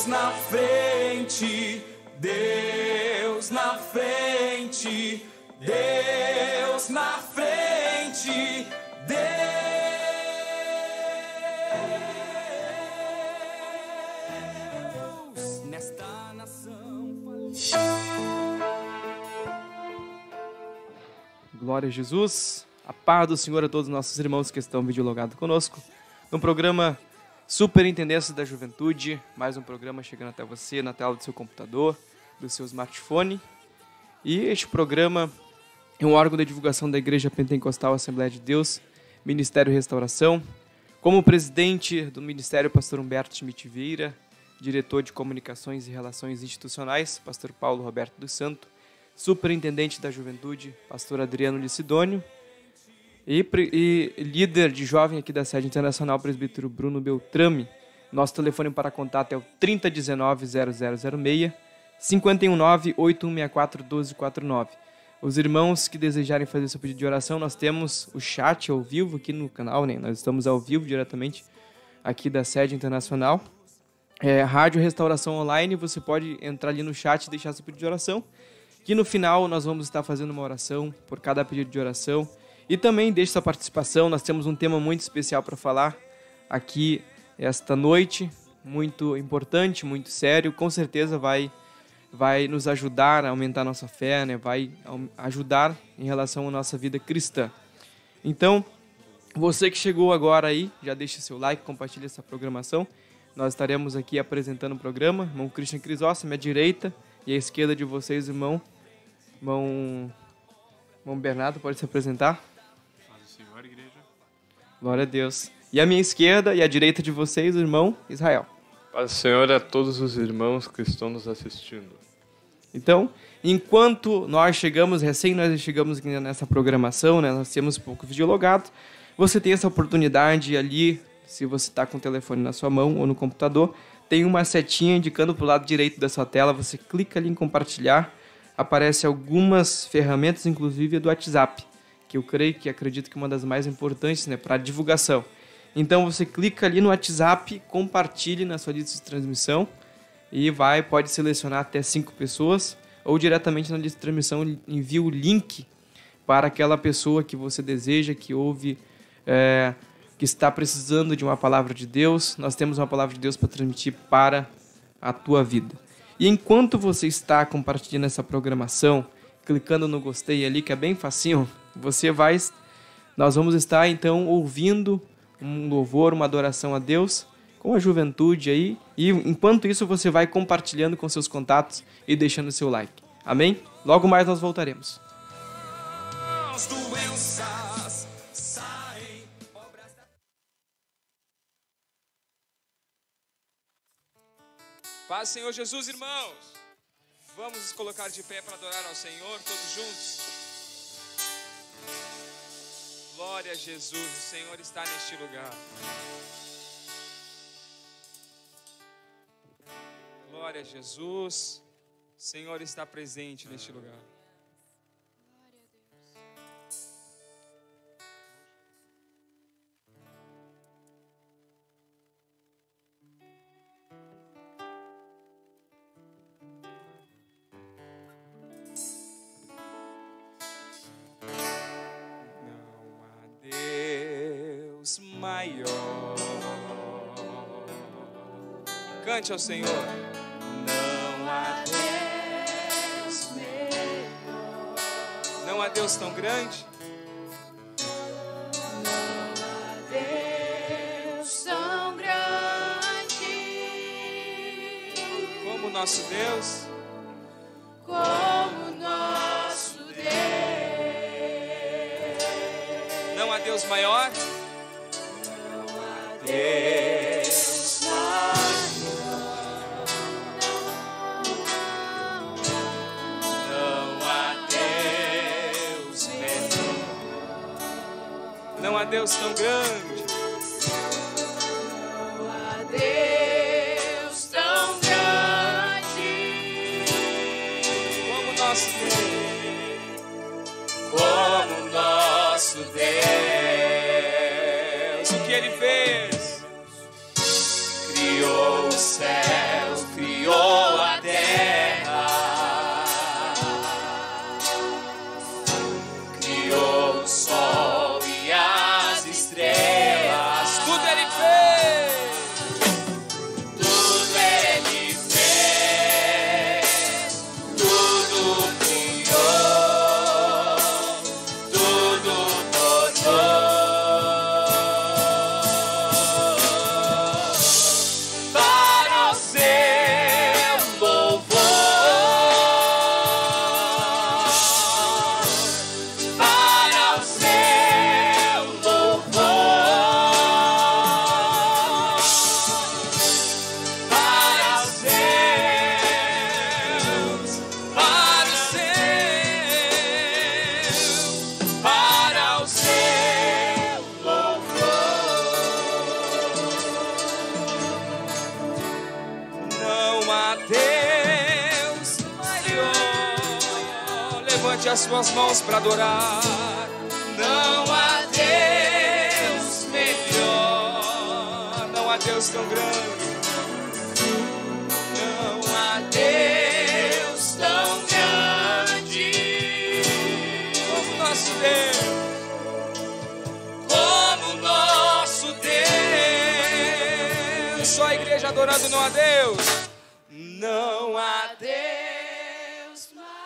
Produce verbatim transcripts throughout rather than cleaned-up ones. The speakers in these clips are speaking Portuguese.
Deus na frente, Deus na frente, Deus na frente, Deus nesta nação. Glória a Jesus, a paz do Senhor a todos os nossos irmãos que estão videologados conosco, no programa Superintendência da Juventude, mais um programa chegando até você na tela do seu computador, do seu smartphone. E este programa é um órgão de divulgação da Igreja Pentecostal Assembleia de Deus, Ministério Restauração. Como presidente do Ministério, pastor Humberto Schmidt Vieira, diretor de Comunicações e Relações Institucionais, pastor Paulo Roberto dos Santos, superintendente da Juventude, pastor Adriano Licidônio, e, e líder de jovem aqui da sede internacional, presbítero Bruno Beltrame. Nosso telefone para contato é o trinta dezenove, zero zero zero seis, cinco um nove, oito um seis quatro, um dois quatro nove. Os irmãos que desejarem fazer seu pedido de oração, nós temos o chat ao vivo aqui no canal, né? Nós estamos ao vivo diretamente aqui da sede internacional. É, Rádio Restauração Online, você pode entrar ali no chat e deixar seu pedido de oração. Que no final nós vamos estar fazendo uma oração por cada pedido de oração. E também deixe sua participação, nós temos um tema muito especial para falar aqui esta noite, muito importante, muito sério, com certeza vai, vai nos ajudar a aumentar a nossa fé, né? Vai ajudar em relação à nossa vida cristã. Então, você que chegou agora aí, já deixa seu like, compartilha essa programação. Nós estaremos aqui apresentando o programa, irmão Christian Crisóstomo, à minha direita, e à esquerda de vocês, irmão, irmão, irmão Bernardo, pode se apresentar? Paz do Senhor, igreja. Glória a Deus. E à minha esquerda e à direita de vocês, o irmão Israel. Paz do Senhor a todos os irmãos que estão nos assistindo. Então, enquanto nós chegamos, recém nós chegamos aqui nessa programação, né, nós temos um pouco videologado, você tem essa oportunidade ali, se você está com o telefone na sua mão ou no computador, tem uma setinha indicando para o lado direito da sua tela, você clica ali em compartilhar, aparece algumas ferramentas, inclusive a do WhatsApp, que eu creio que acredito que é uma das mais importantes, né, para a divulgação. Então você clica ali no WhatsApp, compartilhe na sua lista de transmissão e vai, pode selecionar até cinco pessoas ou diretamente na lista de transmissão envia o link para aquela pessoa que você deseja, que ouve, é, que está precisando de uma palavra de Deus. Nós temos uma palavra de Deus para transmitir para a tua vida. E enquanto você está compartilhando essa programação, clicando no gostei ali, que é bem facinho, você vai, nós vamos estar então ouvindo um louvor, uma adoração a Deus com a juventude aí. E enquanto isso você vai compartilhando com seus contatos e deixando seu like. Amém? Logo mais nós voltaremos. As doenças saem. Paz, Senhor Jesus, irmãos. Vamos nos colocar de pé para adorar ao Senhor, todos juntos. Glória a Jesus, o Senhor está neste lugar. Glória a Jesus, o Senhor está presente neste lugar. Maior. Cante ao Senhor. Não há Deus melhor. Não há Deus tão grande. Não há Deus tão grande como o nosso Deus. Como nosso Deus. Não há Deus maior. Deus maior, não há Deus menor, não há Deus tão grande, não há Deus tão grande como nosso Deus, como nosso Deus. O que Ele fez? Criou o céu, as suas mãos para adorar. Não há Deus melhor, não há Deus tão grande, não há Deus tão grande como nosso Deus, como nosso Deus. Só a igreja adorando, não há Deus, não há Deus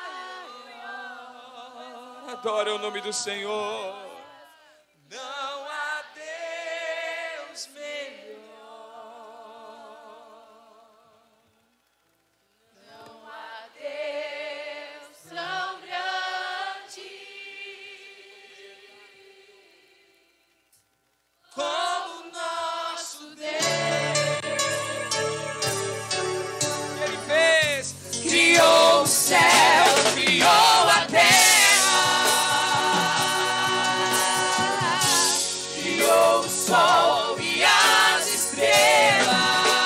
maior. Adora o nome do Senhor. Não há Deus melhor. Não há Deus tão grande Como nosso Deus. Ele fez, Criou o céu, criou a terra, criou o sol e as estrelas.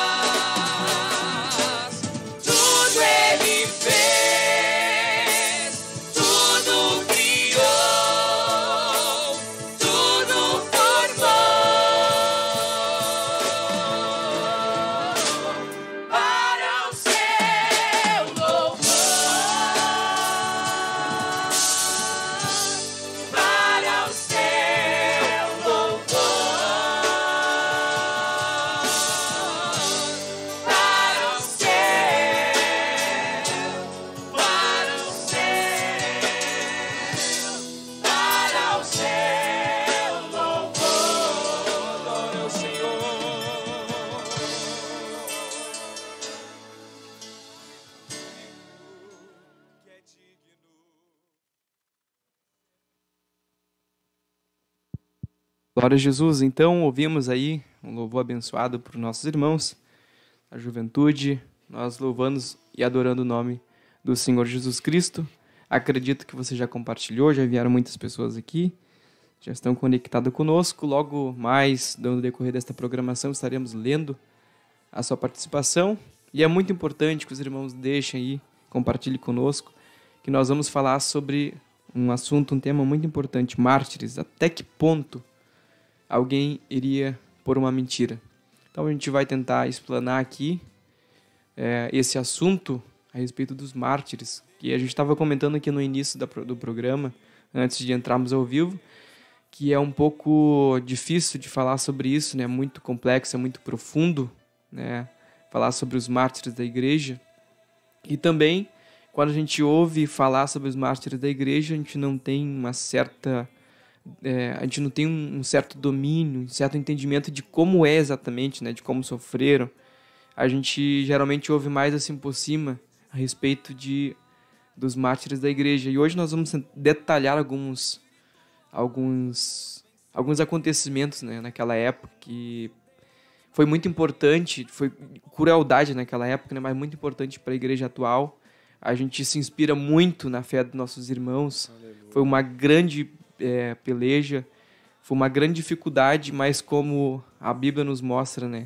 Tudo Ele fez, tudo criou, tudo formou para o seu louvor, para o seu louvor, para o seu, para o seu, para o seu louvor. adora o Senhor. Que é digno. Glória a Jesus. Então, ouvimos aí um louvor abençoado por nossos irmãos, a juventude, nós louvamos e adorando o nome do Senhor Jesus Cristo. Acredito que você já compartilhou, já vieram muitas pessoas aqui, já estão conectadas conosco. Logo mais, no decorrer desta programação, estaremos lendo a sua participação. E é muito importante que os irmãos deixem aí, compartilhem conosco, que nós vamos falar sobre um assunto, um tema muito importante, mártires. Até que ponto alguém iria por uma mentira? Então a gente vai tentar explanar aqui é, esse assunto a respeito dos mártires, que a gente estava comentando aqui no início da, do programa, antes de entrarmos ao vivo, que é um pouco difícil de falar sobre isso, né? Muito complexo, é muito profundo, né? Falar sobre os mártires da igreja. E também, quando a gente ouve falar sobre os mártires da igreja, a gente não tem uma certa... É, a gente não tem um, um certo domínio, um certo entendimento de como é exatamente, né? De como sofreram. A gente geralmente ouve mais assim por cima a respeito de, dos mártires da igreja. E hoje nós vamos detalhar alguns... alguns, alguns acontecimentos, né, naquela época, que foi muito importante, foi crueldade naquela época, né, mas muito importante para a igreja atual. A gente se inspira muito na fé dos nossos irmãos. Aleluia. Foi uma grande é, peleja, foi uma grande dificuldade, mas como a Bíblia nos mostra, né,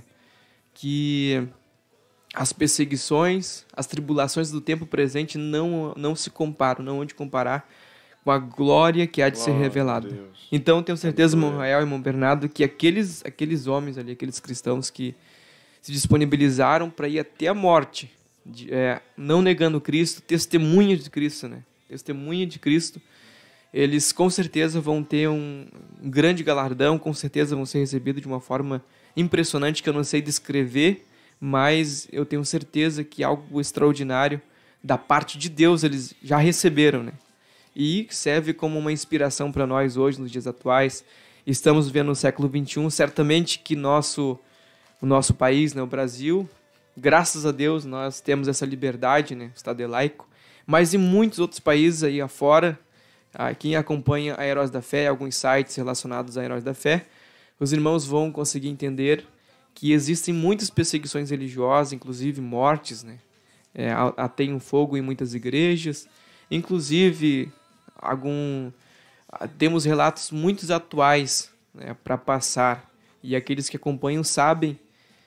que as perseguições, as tribulações do tempo presente não, não se comparam, não hão de comparar com a glória que há de Glória ser revelada. a Deus. Então, tenho certeza, irmão Aleluia. Rael e irmão Bernardo, que aqueles, aqueles homens ali, aqueles cristãos que se disponibilizaram para ir até a morte, de, é, não negando Cristo, testemunha de Cristo, né? Testemunha de Cristo, eles com certeza vão ter um, um grande galardão, com certeza vão ser recebidos de uma forma impressionante que eu não sei descrever, mas eu tenho certeza que algo extraordinário da parte de Deus eles já receberam, né? E serve como uma inspiração para nós hoje, nos dias atuais. Estamos vivendo no século vinte e um, certamente que nosso, o nosso país, né, o Brasil, graças a Deus, nós temos essa liberdade, né, o Estado é laico, mas em muitos outros países aí afora, quem acompanha a Heróis da Fé, alguns sites relacionados a Heróis da Fé, os irmãos vão conseguir entender que existem muitas perseguições religiosas, inclusive mortes, né? É, tem um fogo em muitas igrejas, inclusive algum, temos relatos muito atuais, né, para passar, e aqueles que acompanham sabem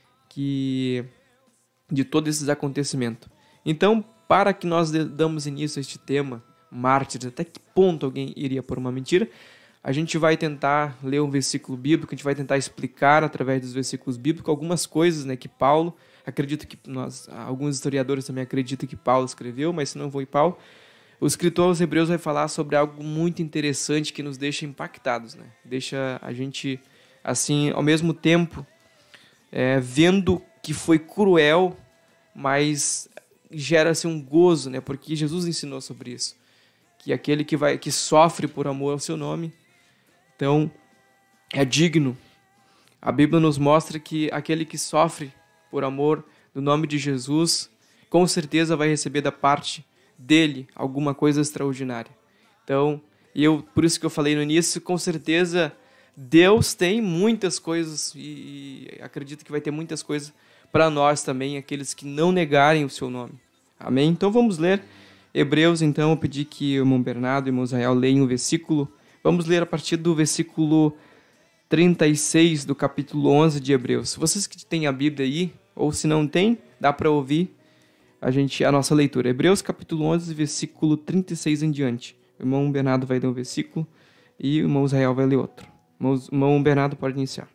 que de todos esses acontecimentos. Então, para que nós damos início a este tema, mártires. Até que ponto alguém iria por uma mentira? A gente vai tentar ler um versículo bíblico, a gente vai tentar explicar através dos versículos bíblicos algumas coisas, né, que Paulo, acredito que nós, alguns historiadores também acreditam que Paulo escreveu, mas se não foi Paulo, o escritor aos Hebreus vai falar sobre algo muito interessante que nos deixa impactados, né? Deixa a gente, assim, ao mesmo tempo, é, vendo que foi cruel, mas gera-se um gozo, né? Porque Jesus ensinou sobre isso, que aquele que, vai, que sofre por amor ao seu nome, então, é digno. A Bíblia nos mostra que aquele que sofre por amor do nome de Jesus, com certeza vai receber da parte dele alguma coisa extraordinária. Então, eu, por isso que eu falei no início, com certeza Deus tem muitas coisas e, e acredito que vai ter muitas coisas para nós também, aqueles que não negarem o seu nome. Amém? Então vamos ler Hebreus, então eu pedi que o irmão Bernardo e o irmão Israel leiam o versículo. Vamos ler a partir do versículo trinta e seis do capítulo onze de Hebreus. Se vocês que têm a Bíblia aí, ou se não tem, dá para ouvir a, gente, a nossa leitura. Hebreus capítulo onze, versículo trinta e seis em diante. O irmão Bernardo vai ler um versículo e o irmão Israel vai ler outro. O irmão Bernardo pode iniciar.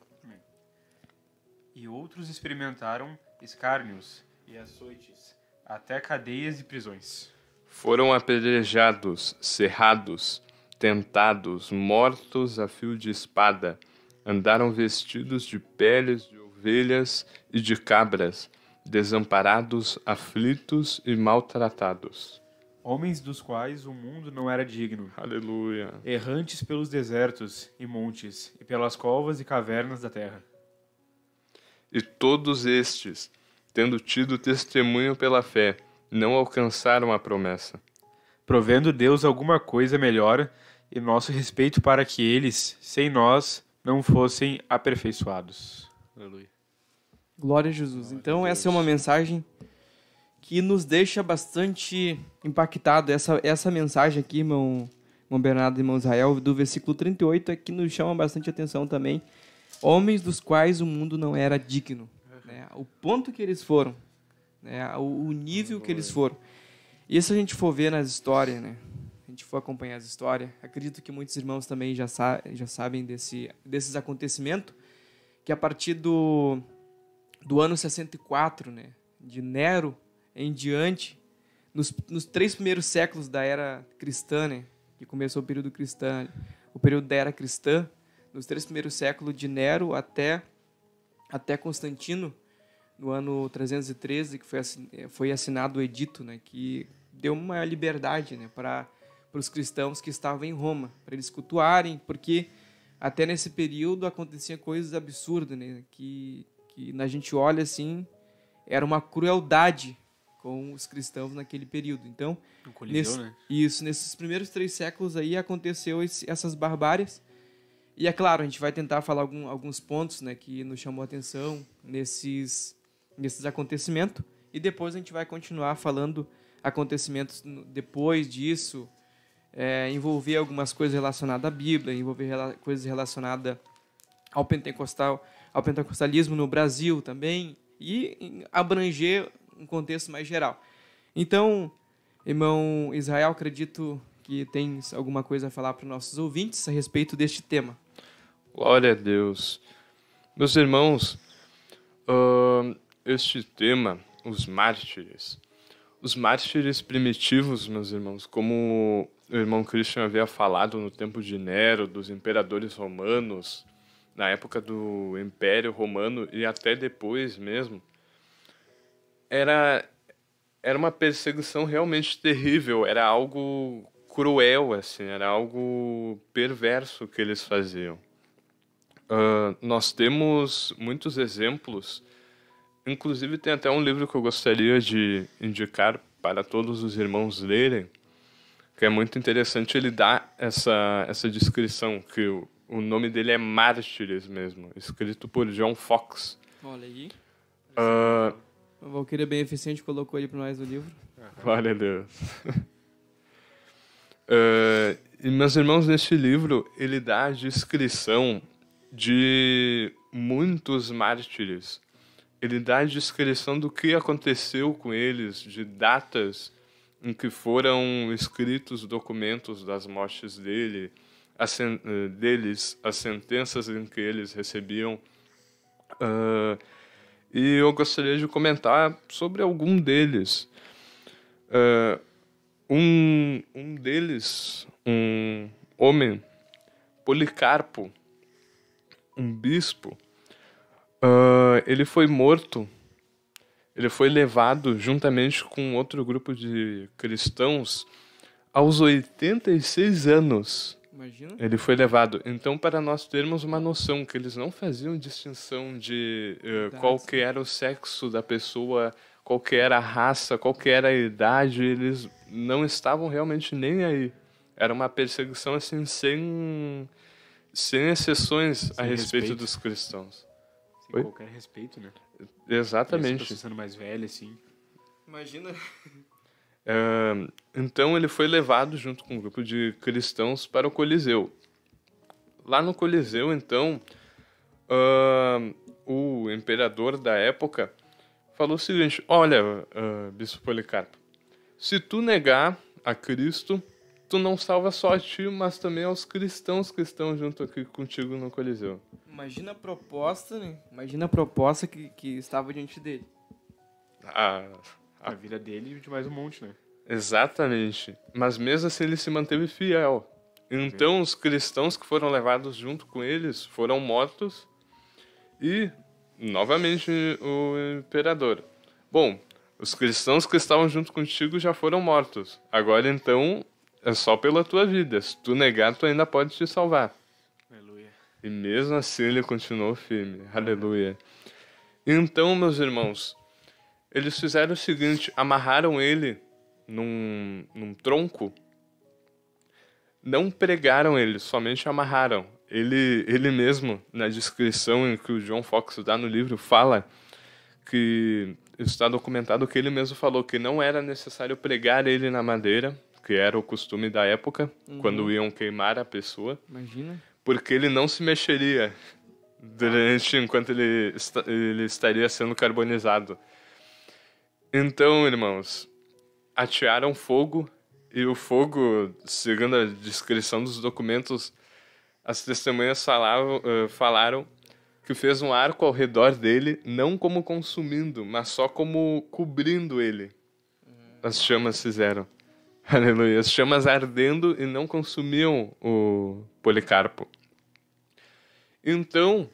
E outros experimentaram escárnios e açoites, até cadeias e prisões. Foram apedrejados, cerrados, tentados, mortos a fio de espada, andaram vestidos de peles de ovelhas e de cabras, desamparados, aflitos e maltratados. Homens dos quais o mundo não era digno, Aleluia. errantes pelos desertos e montes, e pelas covas e cavernas da terra. E todos estes, tendo tido testemunho pela fé, não alcançaram a promessa. Provendo Deus alguma coisa melhor, e nosso respeito para que eles, sem nós, não fossem aperfeiçoados. Aleluia. Glória a Jesus. Então essa é uma mensagem que nos deixa bastante impactado. Essa, essa mensagem aqui, irmão, irmão Bernardo e irmão Israel, do versículo trinta e oito, é que nos chama bastante atenção também. Homens dos quais o mundo não era digno. Né? O ponto que eles foram, né? o, o nível que eles foram. E se a gente for ver nas histórias, né? A gente for acompanhar as histórias, acredito que muitos irmãos também já, sa já sabem desse, desses acontecimentos, que a partir do, do ano sessenta e quatro, né, de Nero em diante, nos, nos três primeiros séculos da era cristã, né, que começou o período cristão, o período da era cristã, nos três primeiros séculos de Nero até, até Constantino, no ano trezentos e treze, que foi, assin, foi assinado o edito, né, que deu uma liberdade, né, para para os cristãos que estavam em Roma, para eles cultuarem, porque até nesse período acontecia coisas absurdas, né? que, que a gente olha assim, era uma crueldade com os cristãos naquele período. Então, No Coliseu, nesse, né? isso, nesses primeiros três séculos aí aconteceu esse, essas barbáries, e é claro, a gente vai tentar falar algum, alguns pontos, né, que nos chamou a atenção nesses, nesses acontecimentos, e depois a gente vai continuar falando acontecimentos depois disso, É, envolver algumas coisas relacionadas à Bíblia, envolver rela coisas relacionadas ao pentecostal, ao pentecostalismo no Brasil também, e abranger um contexto mais geral. Então, irmão Israel, acredito que tem alguma coisa a falar para os nossos ouvintes a respeito deste tema. Glória a Deus. Meus irmãos, uh, este tema, os mártires, os mártires primitivos, meus irmãos, como o irmão Christian havia falado no tempo de Nero, dos imperadores romanos, na época do Império Romano e até depois mesmo, era, era uma perseguição realmente terrível, era algo cruel, assim, era algo perverso que eles faziam. Uh, nós temos muitos exemplos, inclusive tem até um livro que eu gostaria de indicar para todos os irmãos lerem, que é muito interessante. Ele dá essa, essa descrição, que o, o nome dele é Mártires mesmo, escrito por John Fox. Olha aí. Uh, O Valquíria bem eficiente colocou ele para nós no livro. Glória a Deus. uh, e, meus irmãos, neste livro, ele dá a descrição de muitos mártires. Ele dá a descrição do que aconteceu com eles, de datas em que foram escritos documentos das mortes dele, a sen- eh, deles, as sentenças em que eles recebiam. Uh, e eu gostaria de comentar sobre algum deles. Uh, um, um deles, um homem, Policarpo, um bispo, uh, ele foi morto. Ele foi levado juntamente com outro grupo de cristãos aos oitenta e seis anos. Imagina. Ele foi levado. Então, para nós termos uma noção que eles não faziam distinção de uh, qual que era o sexo da pessoa, qual que era a raça, qual que era a idade, eles não estavam realmente nem aí. Era uma perseguição assim sem, sem exceções Sem a respeito respeito. dos cristãos. Sem Oi? qualquer respeito, né? Exatamente. Mesmo sendo mais velho, assim. Imagina. Uh, então ele foi levado junto com um grupo de cristãos para o Coliseu. Lá no Coliseu, então, uh, o imperador da época falou o seguinte: olha, uh, bispo Policarpo, se tu negar a Cristo, tu não salva só a ti, mas também aos cristãos que estão junto aqui contigo no Coliseu. Imagina a proposta, né? Imagina a proposta que, que estava diante dele. Ah, A vida dele e de mais um monte, né? exatamente. Mas mesmo assim ele se manteve fiel. Então os cristãos que foram levados junto com eles foram mortos e, novamente, o imperador. Bom, os cristãos que estavam junto contigo já foram mortos. Agora, então, é só pela tua vida. Se tu negar, tu ainda pode te salvar. Aleluia. E mesmo assim ele continuou firme. Aleluia. Então, meus irmãos, eles fizeram o seguinte: amarraram ele num, num tronco. Não pregaram ele, somente amarraram. Ele, ele mesmo, na descrição em que o John Fox dá no livro, fala que está documentado que ele mesmo falou que não era necessário pregar ele na madeira, que era o costume da época, Uhum. quando iam queimar a pessoa, Imagina. porque ele não se mexeria durante enquanto ele, esta- ele estaria sendo carbonizado. Então, irmãos, atearam fogo, e o fogo, segundo a descrição dos documentos, as testemunhas falavam, eh, falaram que fez um arco ao redor dele, não como consumindo, mas só como cobrindo ele. As chamas fizeram. Aleluia. As chamas ardendo e não consumiam o Policarpo. Então,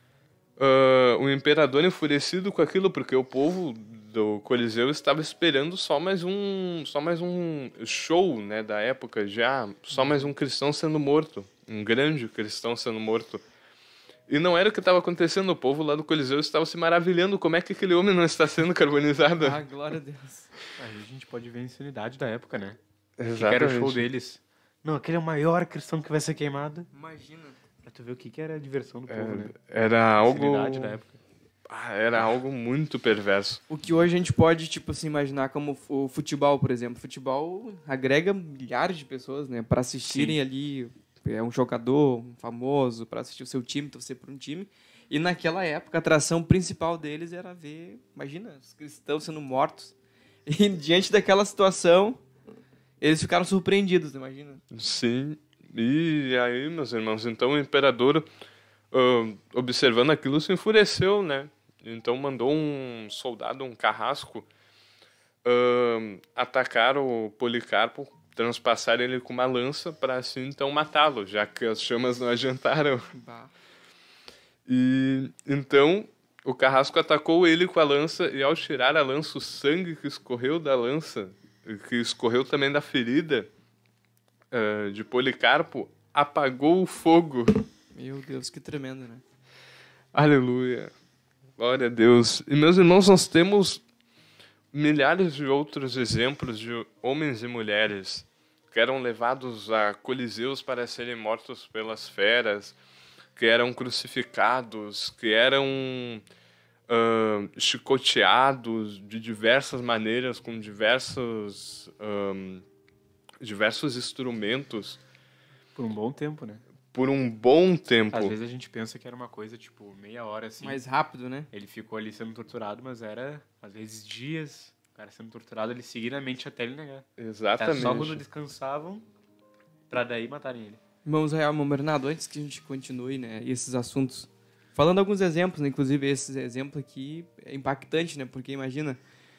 ah, o imperador, enfurecido com aquilo, porque o povo do Coliseu estava esperando só mais um, só mais um show, né, da época já, só mais um cristão sendo morto, um grande cristão sendo morto. E não era o que estava acontecendo, o povo lá do Coliseu estava se maravilhando, como é que aquele homem não está sendo carbonizado? Ah, glória a Deus. Aí a gente pode ver a insanidade da época, né? Que Exatamente. era o show deles. Não, aquele é o maior cristão que vai ser queimado. Imagina. Pra tu ver o que, que era a diversão do povo, né? Era A algo, insanidade da época. Ah, era algo muito perverso. O que hoje a gente pode, tipo assim, imaginar como o futebol, por exemplo. Futebol agrega milhares de pessoas, né? Para assistirem ali, é um jogador um famoso, para assistir o seu time, torcer por um time. E naquela época, a atração principal deles era ver, imagina, os cristãos sendo mortos. E diante daquela situação, eles ficaram surpreendidos, imagina. Sim. E aí, meus irmãos, então o imperador, ah, observando aquilo, se enfureceu, né? Então mandou um soldado, um carrasco, ah, atacar o Policarpo, transpassar ele com uma lança para assim então matá-lo, já que as chamas não adiantaram. Bah. E então o carrasco atacou ele com a lança, e ao tirar a lança, o sangue que escorreu da lança, que escorreu também da ferida ah, de Policarpo, apagou o fogo. Meu Deus, que tremendo, né? Aleluia. Glória a Deus. E, meus irmãos, nós temos milhares de outros exemplos de homens e mulheres que eram levados a coliseus para serem mortos pelas feras, que eram crucificados, que eram ah, chicoteados de diversas maneiras, com diversos, ah, diversos instrumentos, Por um bom tempo, né? por um bom tempo. Às vezes a gente pensa que era uma coisa, tipo, meia hora assim. Mais rápido, né? Ele ficou ali sendo torturado, mas era, às vezes, dias, O cara sendo torturado, ele seguidamente até ele negar. Exatamente. Só quando descansavam, pra daí matarem ele. Irmãos Israel, irmão Bernardo, antes que a gente continue, né, esses assuntos, falando alguns exemplos, né, inclusive esse exemplo aqui é impactante, né, porque imagina,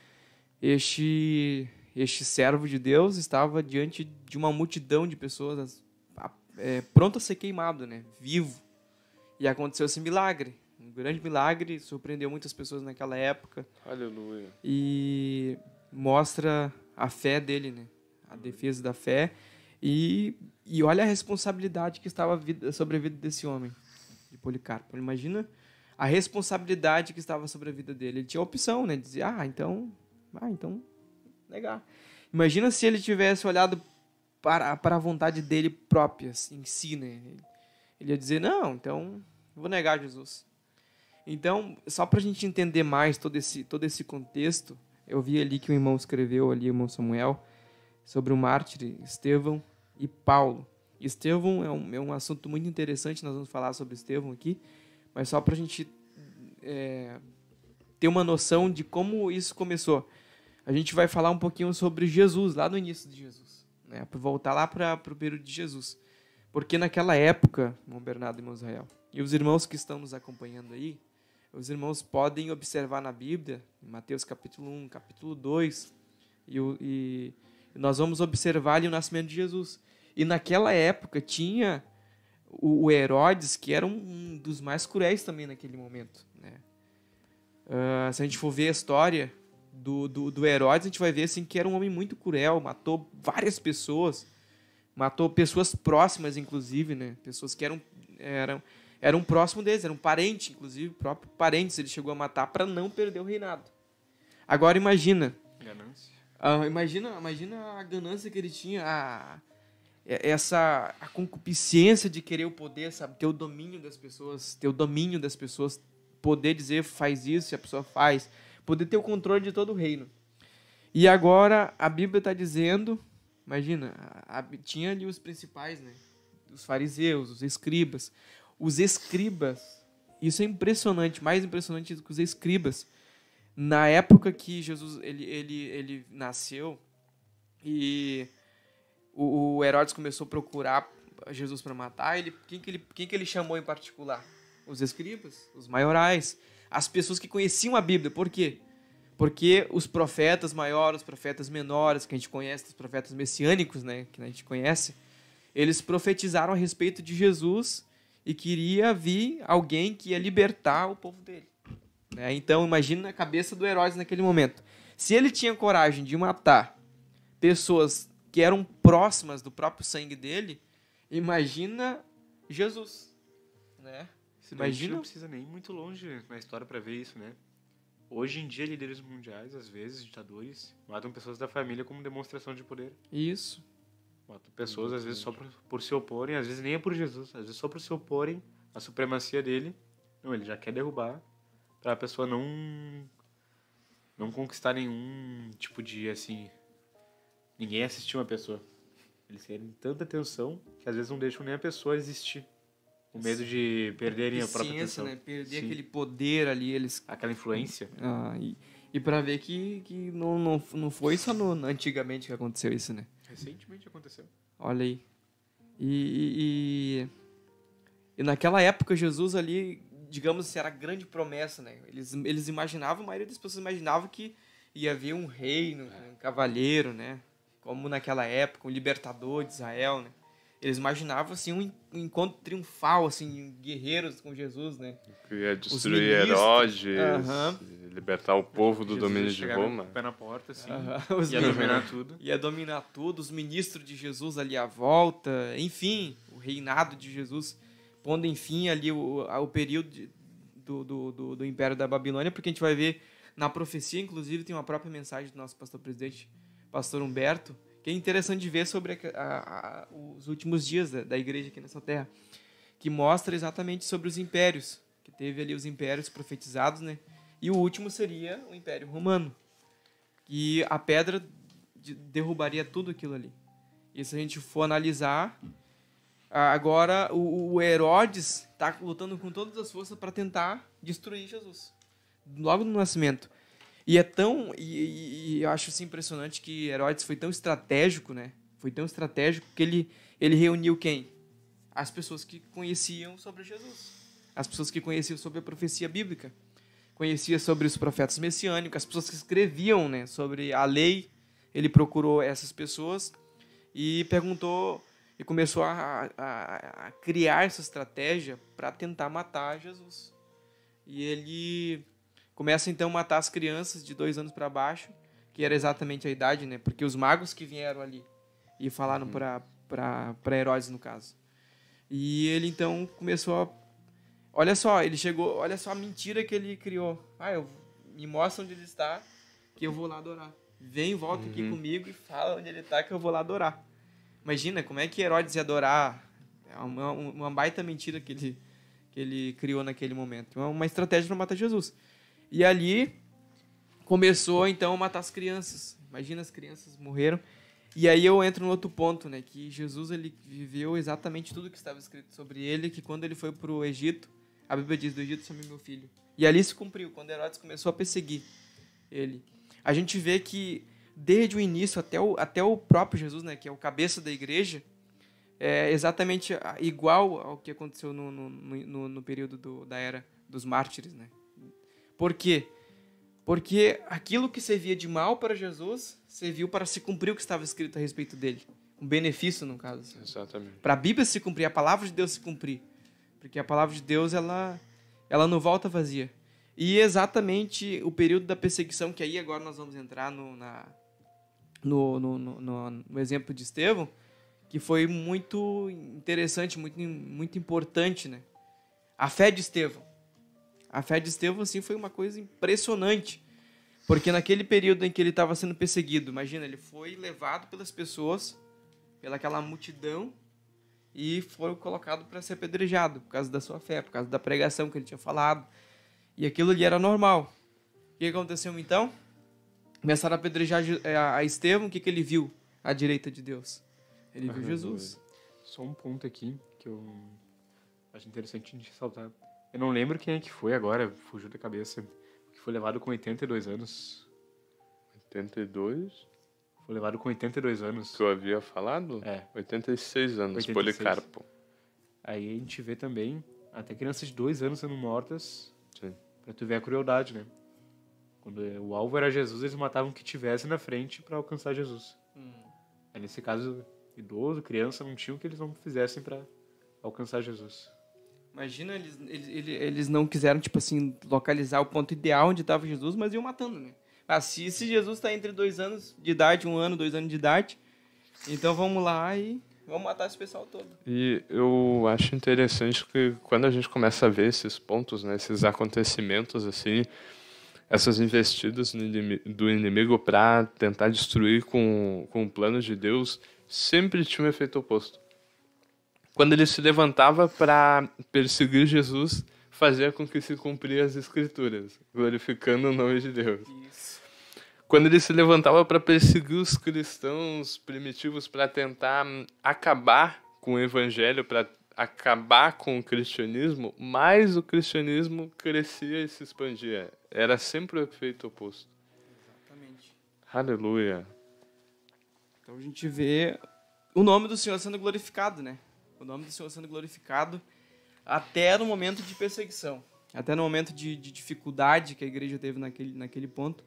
este, este servo de Deus estava diante de uma multidão de pessoas é, pronto a ser queimado, né, vivo, e aconteceu esse milagre, um grande milagre, surpreendeu muitas pessoas naquela época. Aleluia. E mostra a fé dele, né, a defesa da fé. E, e olha a responsabilidade que estava sobre a vida desse homem, de Policarpo. Imagina a responsabilidade que estava sobre a vida dele. Ele tinha a opção, né? De dizer, ah, então, ah, então, negar. Imagina se ele tivesse olhado para, para a vontade dele própria, em si, né? Ele ia dizer, não, então, vou negar Jesus. Então, só para a gente entender mais todo esse, todo esse contexto, eu vi ali que o irmão escreveu, ali, o irmão Samuel, sobre o mártir Estevão e Paulo. Estevão é um, é um assunto muito interessante, nós vamos falar sobre Estevão aqui, mas só para a gente é, ter uma noção de como isso começou. A gente vai falar um pouquinho sobre Jesus, lá no início de Jesus, né? Para voltar lá para o período de Jesus. Porque naquela época, irmão Bernardo e irmão Israel, e os irmãos que estão nos acompanhando aí, os irmãos podem observar na Bíblia, em Mateus capítulo um, capítulo dois, e, e nós vamos observar ali o nascimento de Jesus. E naquela época tinha o, o Herodes, que era um, um dos mais cruéis também naquele momento, né? Uh, se a gente for ver a história do, do, do Herodes, a gente vai ver assim, que era um homem muito cruel, matou várias pessoas, matou pessoas próximas, inclusive, né? Pessoas que eram, eram, eram próximos deles, eram parentes, inclusive, próprios parentes, ele chegou a matar para não perder o reinado. Agora imagina... Ganância. Uh, imagina, imagina a ganância que ele tinha, a, essa a concupiscência de querer o poder, sabe? Ter o domínio das pessoas, ter o domínio das pessoas, poder dizer faz isso e a pessoa faz, poder ter o controle de todo o reino. E agora a Bíblia está dizendo, imagina, a, a, tinha ali os principais, né? Os fariseus, os escribas. Os escribas, isso é impressionante, mais impressionante do que os escribas. Na época que Jesus ele, ele, ele nasceu e o, o Herodes começou a procurar Jesus para matar, ele, quem, que ele, quem que ele chamou em particular? Os escribas, os maiorais, as pessoas que conheciam a Bíblia. Por quê? Porque os profetas maiores, os profetas menores, que a gente conhece, os profetas messiânicos, né, que a gente conhece, eles profetizaram a respeito de Jesus e queria vir alguém que ia libertar o povo dele. Então, imagina a cabeça do Herodes naquele momento. Se ele tinha coragem de matar pessoas que eram próximas do próprio sangue dele, imagina Jesus, né? Imagina... A gente não precisa nem ir muito longe na história para ver isso, né? Hoje em dia, líderes mundiais, às vezes, ditadores, matam pessoas da família como demonstração de poder. Isso. Matam pessoas, às vezes, só por, por se oporem, às vezes nem é por Jesus, às vezes só por se oporem à supremacia dele. Não, ele já quer derrubar, para a pessoa não não conquistar nenhum tipo de, assim, ninguém assistir uma pessoa. Eles querem tanta atenção que às vezes não deixam nem a pessoa existir. Com medo de perderem a própria atenção. Né? Perder Sim. aquele poder ali, eles... Aquela influência. Ah, e, e para ver que, que não, não, não foi só no, antigamente que aconteceu isso, né? Recentemente aconteceu. Olha aí. E, e, e naquela época, Jesus ali... digamos assim, era a grande promessa, né? Eles, eles imaginavam, a maioria das pessoas imaginava que ia haver um rei, um cavalheiro, né? Como naquela época, um libertador de Israel, né? Eles imaginavam, assim, um, um encontro triunfal, assim, guerreiros com Jesus, né? Que ia destruir Herodes, uh-huh. libertar o povo do Jesus domínio de Roma. Com o pé na porta, assim, uh-huh. ia dominar tudo. Ia dominar tudo, os ministros de Jesus ali à volta, enfim, o reinado de Jesus... pondo, enfim, ali o, o período de, do, do, do, do Império da Babilônia, porque a gente vai ver na profecia, inclusive, tem uma própria mensagem do nosso pastor-presidente, pastor Humberto, que é interessante de ver sobre a, a, a, os últimos dias da, da igreja aqui nessa terra, que mostra exatamente sobre os impérios, que teve ali os impérios profetizados, né? E o último seria o Império Romano, que a pedra de, derrubaria tudo aquilo ali. E se a gente for analisar... Agora, o Herodes está lutando com todas as forças para tentar destruir Jesus. Logo no nascimento. E é tão... E, e, e eu acho assim, impressionante que Herodes foi tão estratégico, né? Foi tão estratégico que ele, ele reuniu quem? As pessoas que conheciam sobre Jesus. As pessoas que conheciam sobre a profecia bíblica. Conhecia sobre os profetas messiânicos, as pessoas que escreviam, né, sobre a lei. Ele procurou essas pessoas e perguntou, e começou a, a, a criar essa estratégia para tentar matar Jesus. E ele começa então a matar as crianças de dois anos para baixo, que era exatamente a idade, né, porque os magos que vieram ali e falaram para para Herodes, no caso. E ele então começou a... Olha só, ele chegou, olha só a mentira que ele criou. Ah, eu, me mostra onde ele está, que eu vou lá adorar. Vem, volta uhum. aqui comigo e fala onde ele está, que eu vou lá adorar. Imagina, como é que Herodes ia adorar? É uma, uma baita mentira que ele, que ele criou naquele momento. Uma, uma estratégia para matar Jesus. E ali começou, então, a matar as crianças. Imagina, as crianças morreram. E aí eu entro no outro ponto, né? Que Jesus, ele viveu exatamente tudo que estava escrito sobre ele, que quando ele foi para o Egito, a Bíblia diz, do Egito chamei meu filho. E ali se cumpriu, quando Herodes começou a perseguir ele. A gente vê que, desde o início até o, até o próprio Jesus, né, que é o cabeça da igreja, é exatamente igual ao que aconteceu no, no, no, no período do, da era dos mártires. Né? Por quê? Porque aquilo que servia de mal para Jesus serviu para se cumprir o que estava escrito a respeito dele. Um benefício, no caso. Exatamente. Para a Bíblia se cumprir, a palavra de Deus se cumprir. Porque a palavra de Deus, ela, ela não volta vazia. E exatamente o período da perseguição, que aí agora nós vamos entrar no, na, no, no, no, no exemplo de Estevão, que foi muito interessante, muito, muito importante, né? A fé de Estevão. A fé de Estevão, assim, foi uma coisa impressionante. Porque naquele período em que ele estava sendo perseguido, imagina, ele foi levado pelas pessoas, pelaquela multidão, e foi colocado para ser apedrejado por causa da sua fé, por causa da pregação que ele tinha falado. E aquilo ali era normal. O que aconteceu então? Começaram a apedrejar a Estevão. O que, que ele viu à direita de Deus? Ele viu Jesus. Só um ponto aqui que eu acho interessante a gente ressaltar. Eu não lembro quem é que foi agora, fugiu da cabeça, que foi levado com oitenta e dois anos. oitenta e dois? Foi levado com oitenta e dois anos. Que eu havia falado? É. oitenta e seis anos, oitenta e seis. Policarpo. Aí a gente vê também até crianças de dois anos sendo mortas. Sim. Pra tu ver a crueldade, né? Quando o alvo era Jesus, eles matavam o que tivesse na frente pra alcançar Jesus. Hum. Aí, nesse caso, idoso, criança, não tinha o que eles não fizessem pra alcançar Jesus. Imagina, eles, eles, eles não quiseram, tipo assim, localizar o ponto ideal onde estava Jesus, mas iam matando, né? Ah, se, se Jesus está entre dois anos de idade, um ano, dois anos de idade, então vamos lá e vamos matar esse pessoal todo. E eu acho interessante que quando a gente começa a ver esses pontos, né, esses acontecimentos, assim, essas investidas no inimigo, do inimigo para tentar destruir com, com o plano de Deus, sempre tinha um efeito oposto. Quando ele se levantava para perseguir Jesus, fazia com que se cumprissem as Escrituras, glorificando o nome de Deus. Isso. Quando ele se levantava para perseguir os cristãos primitivos, para tentar acabar com o evangelho, para acabar com o cristianismo, mais o cristianismo crescia e se expandia. Era sempre o efeito oposto. Exatamente. Aleluia. Então a gente vê o nome do Senhor sendo glorificado, né? O nome do Senhor sendo glorificado até no momento de perseguição, até no momento de, de dificuldade que a igreja teve naquele, naquele ponto.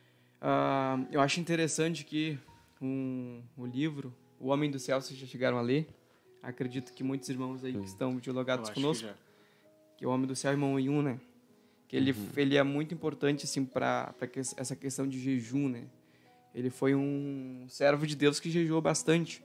Uh, eu acho interessante que um, o livro O Homem do Céu, vocês já chegaram a ler. Acredito que muitos irmãos aí que estão videologados conosco, que, que é O Homem do Céu, irmão em um, né? Que ele, uhum. ele é muito importante assim, para que, essa questão de jejum, né? Ele foi um servo de Deus que jejuou bastante.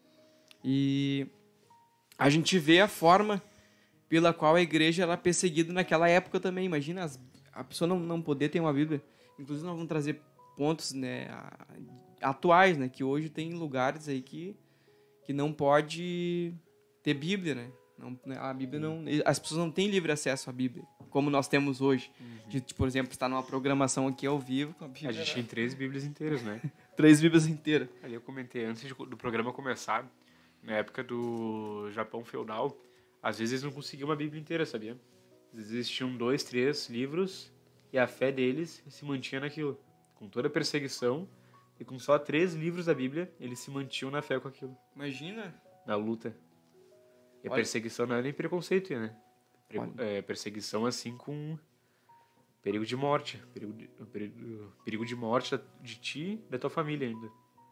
E a gente vê a forma pela qual a igreja era perseguida naquela época também. Imagina as, a pessoa não, não poder ter uma Bíblia. Inclusive, nós vamos trazer pontos, né, atuais, né, que hoje tem lugares aí que, que não pode ter Bíblia, né? Não, a Bíblia não, as pessoas não têm livre acesso à Bíblia, como nós temos hoje. Uhum. De, por exemplo, estar numa programação aqui ao vivo com a Bíblia. A gente tem três Bíblias inteiras, né? Três Bíblias inteiras. Ali eu comentei antes do programa começar, na época do Japão feudal, às vezes eles não conseguiam uma Bíblia inteira, sabia? Às vezes existiam dois, três livros e a fé deles se mantinha naquilo. Com toda a perseguição e com só três livros da Bíblia, eles se mantinham na fé com aquilo. Imagina. Na luta. E a Olha. perseguição não é nem preconceito, né? Pre- Olha. é, perseguição assim com perigo de morte. Perigo de, perigo, perigo de morte da- de ti e da tua família ainda.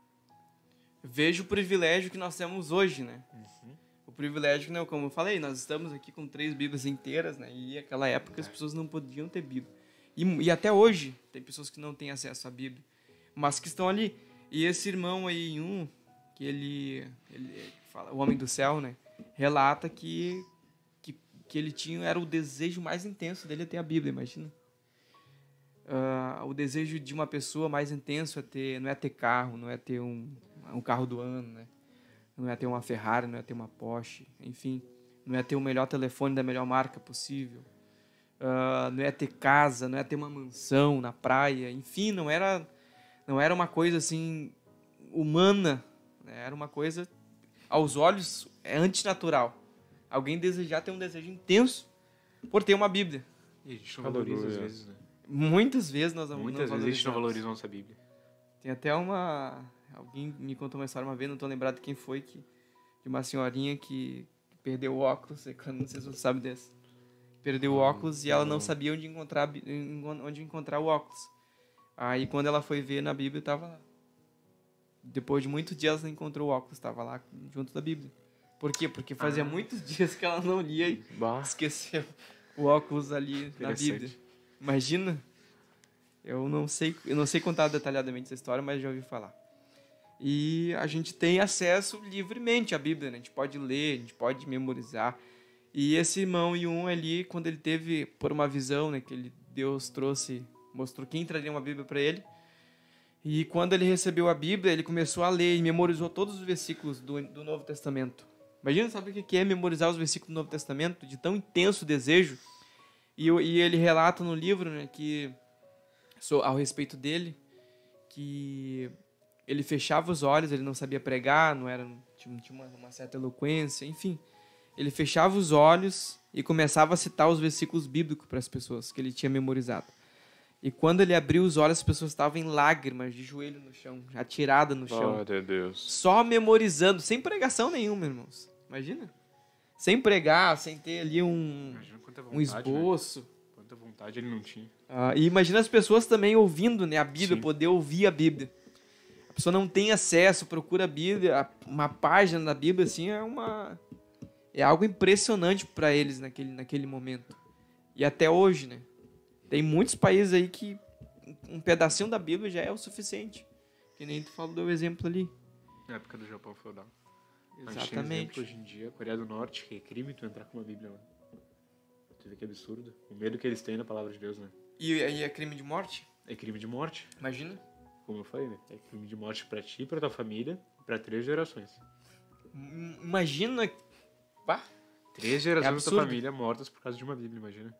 Vejo o privilégio que nós temos hoje, né? O privilégio, né, como eu falei, nós estamos aqui com três Bíblias inteiras, né? E naquela época as pessoas não podiam ter Bíblia. E, e até hoje tem pessoas que não têm acesso à Bíblia, mas que estão ali. E esse irmão aí, em um, que ele, ele fala, o Homem do Céu, né? Relata que, que, que ele tinha, era o desejo mais intenso dele é ter a Bíblia, imagina. Ah, o desejo de uma pessoa mais intenso é ter, não é ter carro, não é ter um, um carro do ano, né? Não é ter uma Ferrari, não é ter uma Porsche, enfim, não é ter o melhor telefone da melhor marca possível, uh, não é ter casa, não é ter uma mansão na praia, enfim, não era, não era uma coisa assim humana, né? Era uma coisa, aos olhos, é antinatural. Alguém desejar ter um desejo intenso por ter uma Bíblia. E a gente não valoriza às vezes, né? Muitas vezes nós Muitas não vezes a gente não valorizamos. valoriza a nossa Bíblia. Tem até uma... Alguém me contou uma história uma vez, não estou lembrado quem foi, que, de uma senhorinha que, que perdeu o óculos, não sei se você sabe dessa. Perdeu o óculos e ela não sabia onde encontrar, onde encontrar o óculos. Aí quando ela foi ver na Bíblia, estava lá. Depois de muitos dias ela encontrou o óculos, estava lá junto da Bíblia. Por quê? Porque fazia Ah. muitos dias que ela não lia e Bah. esqueceu o óculos ali na Interessante. Bíblia. Imagina. Eu não sei, eu não sei contar detalhadamente essa história, mas já ouvi falar. E a gente tem acesso livremente à Bíblia, né? A gente pode ler, a gente pode memorizar. E esse irmão Yun ali, quando ele teve, por uma visão, né, que ele, Deus trouxe, mostrou quem traria uma Bíblia para ele. E quando ele recebeu a Bíblia, ele começou a ler e memorizou todos os versículos do, do Novo Testamento. Imagina, sabe o que é memorizar os versículos do Novo Testamento? De tão intenso desejo. E, e ele relata no livro, né, que, so, ao respeito dele, que ele fechava os olhos, ele não sabia pregar, não era, tinha, tinha uma, uma certa eloquência, enfim. Ele fechava os olhos e começava a citar os versículos bíblicos para as pessoas que ele tinha memorizado. E quando ele abriu os olhos, as pessoas estavam em lágrimas, de joelho no chão, atirada no chão. Glória a Deus. Só memorizando, sem pregação nenhuma, irmãos. Imagina. Sem pregar, sem ter ali um, Imagina quanta um vontade, esboço. né? Quanta vontade ele não tinha. Ah, e imagina as pessoas também ouvindo, né, a Bíblia, Sim. poder ouvir a Bíblia. A pessoa não tem acesso, procura a Bíblia, a- uma página da Bíblia, assim, é uma... É algo impressionante para eles naquele, naquele momento. E até hoje, né? Tem muitos países aí que um pedacinho da Bíblia já é o suficiente. Que nem tu falou do exemplo ali. Na época do Japão feudal. A gente tem Exatamente. exemplo hoje em dia, a Coreia do Norte, que é crime tu entrar com uma Bíblia lá. Tu vê que absurdo. O medo que eles têm na palavra de Deus, né? E aí é crime de morte? É crime de morte, Imagina. como eu falei, né? É crime de morte pra ti, pra tua família, pra três gerações. Im- Imagina... Pá, Três gerações da absurdo. tua família mortas por causa de uma Bíblia, imagina.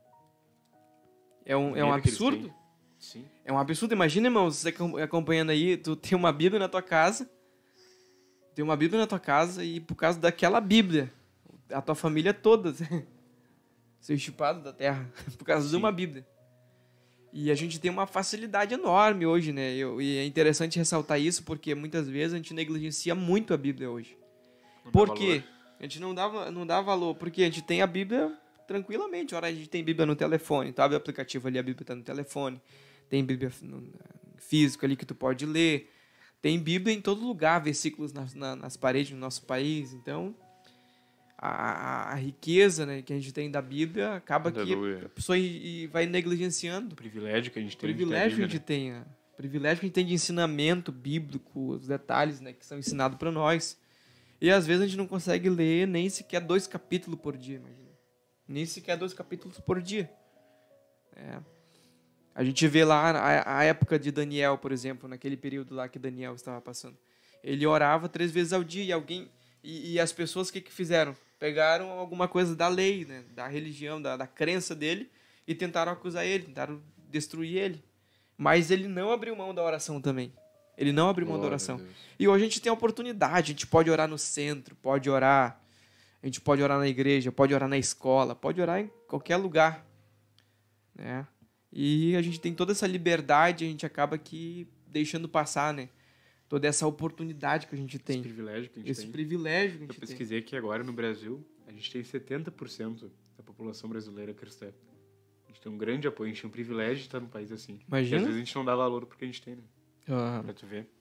é um, O é um medo que eles absurdo. têm. Sim. É um absurdo. Imagina, irmão, você acom- acompanhando aí, tu tem uma Bíblia na tua casa, tem uma Bíblia na tua casa e por causa daquela Bíblia, a tua família toda ser chupado da terra por causa de Sim. uma Bíblia. E a gente tem uma facilidade enorme hoje, né? Eu- e é interessante ressaltar isso porque muitas vezes a gente negligencia muito a Bíblia hoje. Não dá Por valor. quê? A gente não dá, va- não dá valor, porque a gente tem a Bíblia tranquilamente. Ora, a gente tem Bíblia no telefone, tu abre o aplicativo ali, a Bíblia está no telefone. Tem Bíblia no- físico ali que tu pode ler. Tem Bíblia em todo lugar, versículos nas, na- nas paredes do nosso país. Então, a, a- a riqueza, né, que a gente tem da Bíblia acaba Aleluia. que a pessoa i- i vai negligenciando. O privilégio que a gente O tem de ter a privilégio que a Bíblia, gente tem, né? O privilégio que a gente tem de ensinamento bíblico, os detalhes, né, que são ensinados para nós. E às vezes a gente não consegue ler nem sequer dois capítulos por dia, imagina. Nem sequer dois capítulos por dia. É. A gente vê lá a, a época de Daniel, por exemplo, naquele período lá que Daniel estava passando. Ele orava três vezes ao dia e alguém e, e as pessoas o que, que fizeram? Pegaram alguma coisa da lei, né, da religião, da, da crença dele e tentaram acusar ele, tentaram destruir ele. Mas ele não abriu mão da oração também. Ele não abriu mão da Glória a oração. Deus. E hoje a gente tem a oportunidade, a gente pode orar no centro, pode orar, a gente pode orar na igreja, pode orar na escola, pode orar em qualquer lugar, né? E a gente tem toda essa liberdade, a gente acaba aqui deixando passar, né? Toda essa oportunidade que a gente tem. Esse privilégio que a gente Esse tem. privilégio que a Eu gente tem. pesquisei que agora no Brasil, a gente tem setenta por cento da população brasileira cristã. A gente tem um grande apoio, a gente tem um privilégio de estar num país assim. Imagina. E às vezes a gente não dá valor porque a gente tem, né? Ah, Pra tu ver.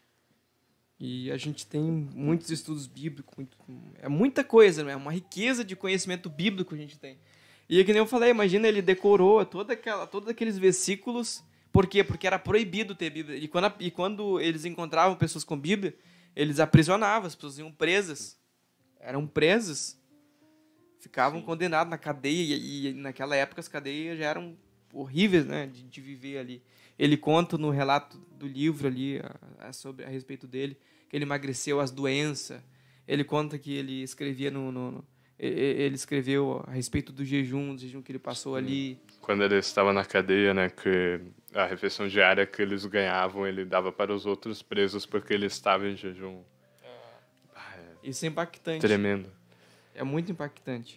e a gente tem muitos estudos bíblicos, muito, é muita coisa, né? Uma riqueza de conhecimento bíblico a gente tem. E é que nem eu falei, imagina, ele decorou toda aquela, todos aqueles versículos. Por quê? Porque era proibido ter Bíblia. E quando, a- e quando eles encontravam pessoas com Bíblia, eles aprisionavam, as pessoas iam presas. Eram presas. Ficavam Sim. condenados na cadeia. E, e naquela época as cadeias já eram horríveis, né? De, de viver ali. Ele conta no relato do livro ali, a, a sobre, a respeito dele, que ele emagreceu as doenças. Ele conta que ele escrevia no... no- no- e- e- ele escreveu a respeito do jejum, do jejum que ele passou ali. Quando ele estava na cadeia, né, que a refeição diária que eles ganhavam, ele dava para os outros presos porque ele estava em jejum. Ah, é Isso é impactante. tremendo. É muito impactante.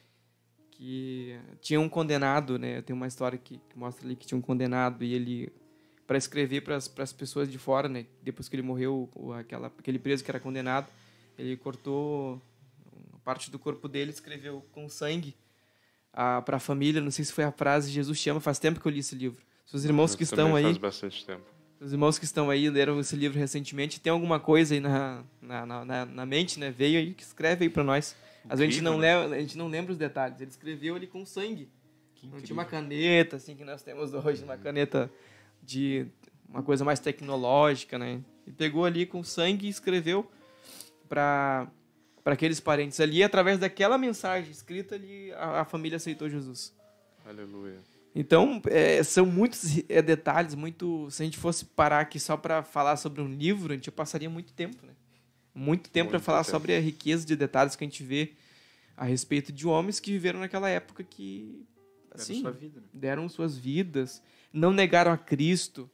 Que tinha um condenado, né? Tem uma história que, que mostra ali que tinha um condenado e ele, para escrever para as pessoas de fora, né? Depois que ele morreu, o- aquela, aquele preso que era condenado, ele cortou uma parte do corpo dele e escreveu com sangue para a família. Não sei se foi a frase "Jesus te ama", faz tempo que eu li esse livro. Se os irmãos que Mas também estão aí, faz bastante tempo. os irmãos que estão aí leram esse livro recentemente, tem alguma coisa aí na, na, na, na- na mente, né? Veio aí, que escreve aí para nós. Às vezes a gente, não Incrível, lembra, a gente não lembra os detalhes. Ele escreveu ali com sangue. Que Não incrível. tinha uma caneta, assim, que nós temos hoje, uma caneta de uma coisa mais tecnológica, né? Ele pegou ali com sangue e escreveu para para aqueles parentes ali. E através daquela mensagem escrita ali, a, a família aceitou Jesus. Aleluia. Então, é, são muitos é, detalhes, muito... Se a gente fosse parar aqui só para falar sobre um livro, a gente passaria muito tempo, né? Muito tempo para Muito falar tempo. sobre a riqueza de detalhes que a gente vê a respeito de homens que viveram naquela época que, Era assim, sua vida, né? deram suas vidas, não negaram a Cristo.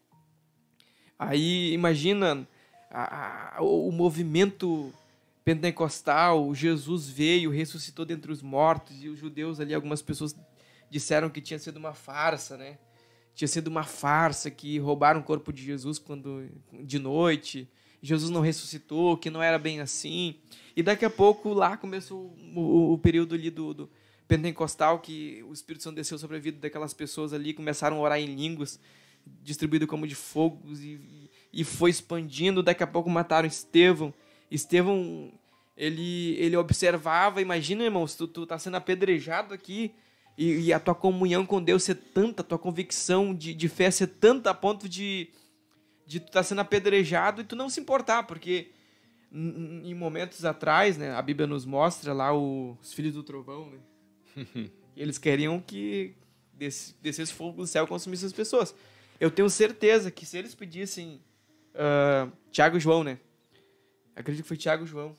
Aí, imagina a- a- o, o movimento pentecostal, Jesus veio, ressuscitou dentre os mortos, e os judeus ali, algumas pessoas disseram que tinha sido uma farsa, né? Tinha sido uma farsa, que roubaram o corpo de Jesus quando de noite, Jesus não ressuscitou, que não era bem assim. E daqui a pouco lá começou o, o- o período ali do, do pentecostal, que o Espírito Santo desceu sobre a vida daquelas pessoas ali, começaram a orar em línguas, distribuído como de fogos, e, e foi expandindo. Daqui a pouco mataram Estevão. Estevão, ele, ele observava, imagina, irmãos, tu, tu tá sendo apedrejado aqui, e, e a tua comunhão com Deus ser tanta, a tua convicção de, de fé ser tanta, a ponto de, de tu estar tá sendo apedrejado e tu não se importar, porque em, em momentos atrás, né, a Bíblia nos mostra lá o, os filhos do trovão, né? Eles queriam que desse, descesse fogo do céu e consumisse as pessoas. Eu tenho certeza que se eles pedissem uh, Tiago e João, né? Acredito que foi Tiago e João.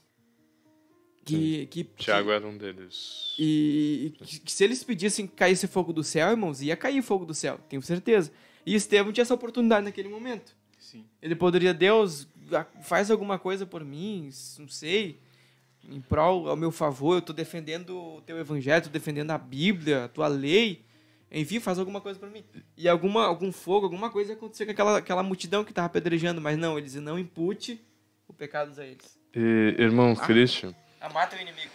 Que, que, Tiago era um deles. e, e que, que se eles pedissem que caísse fogo do céu, irmãos, ia cair fogo do céu, tenho certeza. E Estevão tinha essa oportunidade naquele momento. Sim. Ele poderia, Deus, faz alguma coisa por mim, não sei, em prol, ao meu favor, eu estou defendendo o teu evangelho, estou defendendo a Bíblia, a tua lei, enfim, faz alguma coisa por mim. E alguma, algum fogo, alguma coisa ia acontecer com aquela, aquela multidão que estava apedrejando, mas não, eles não impute o pecado a eles. E, irmão Ah. Christian, Amar teu inimigo.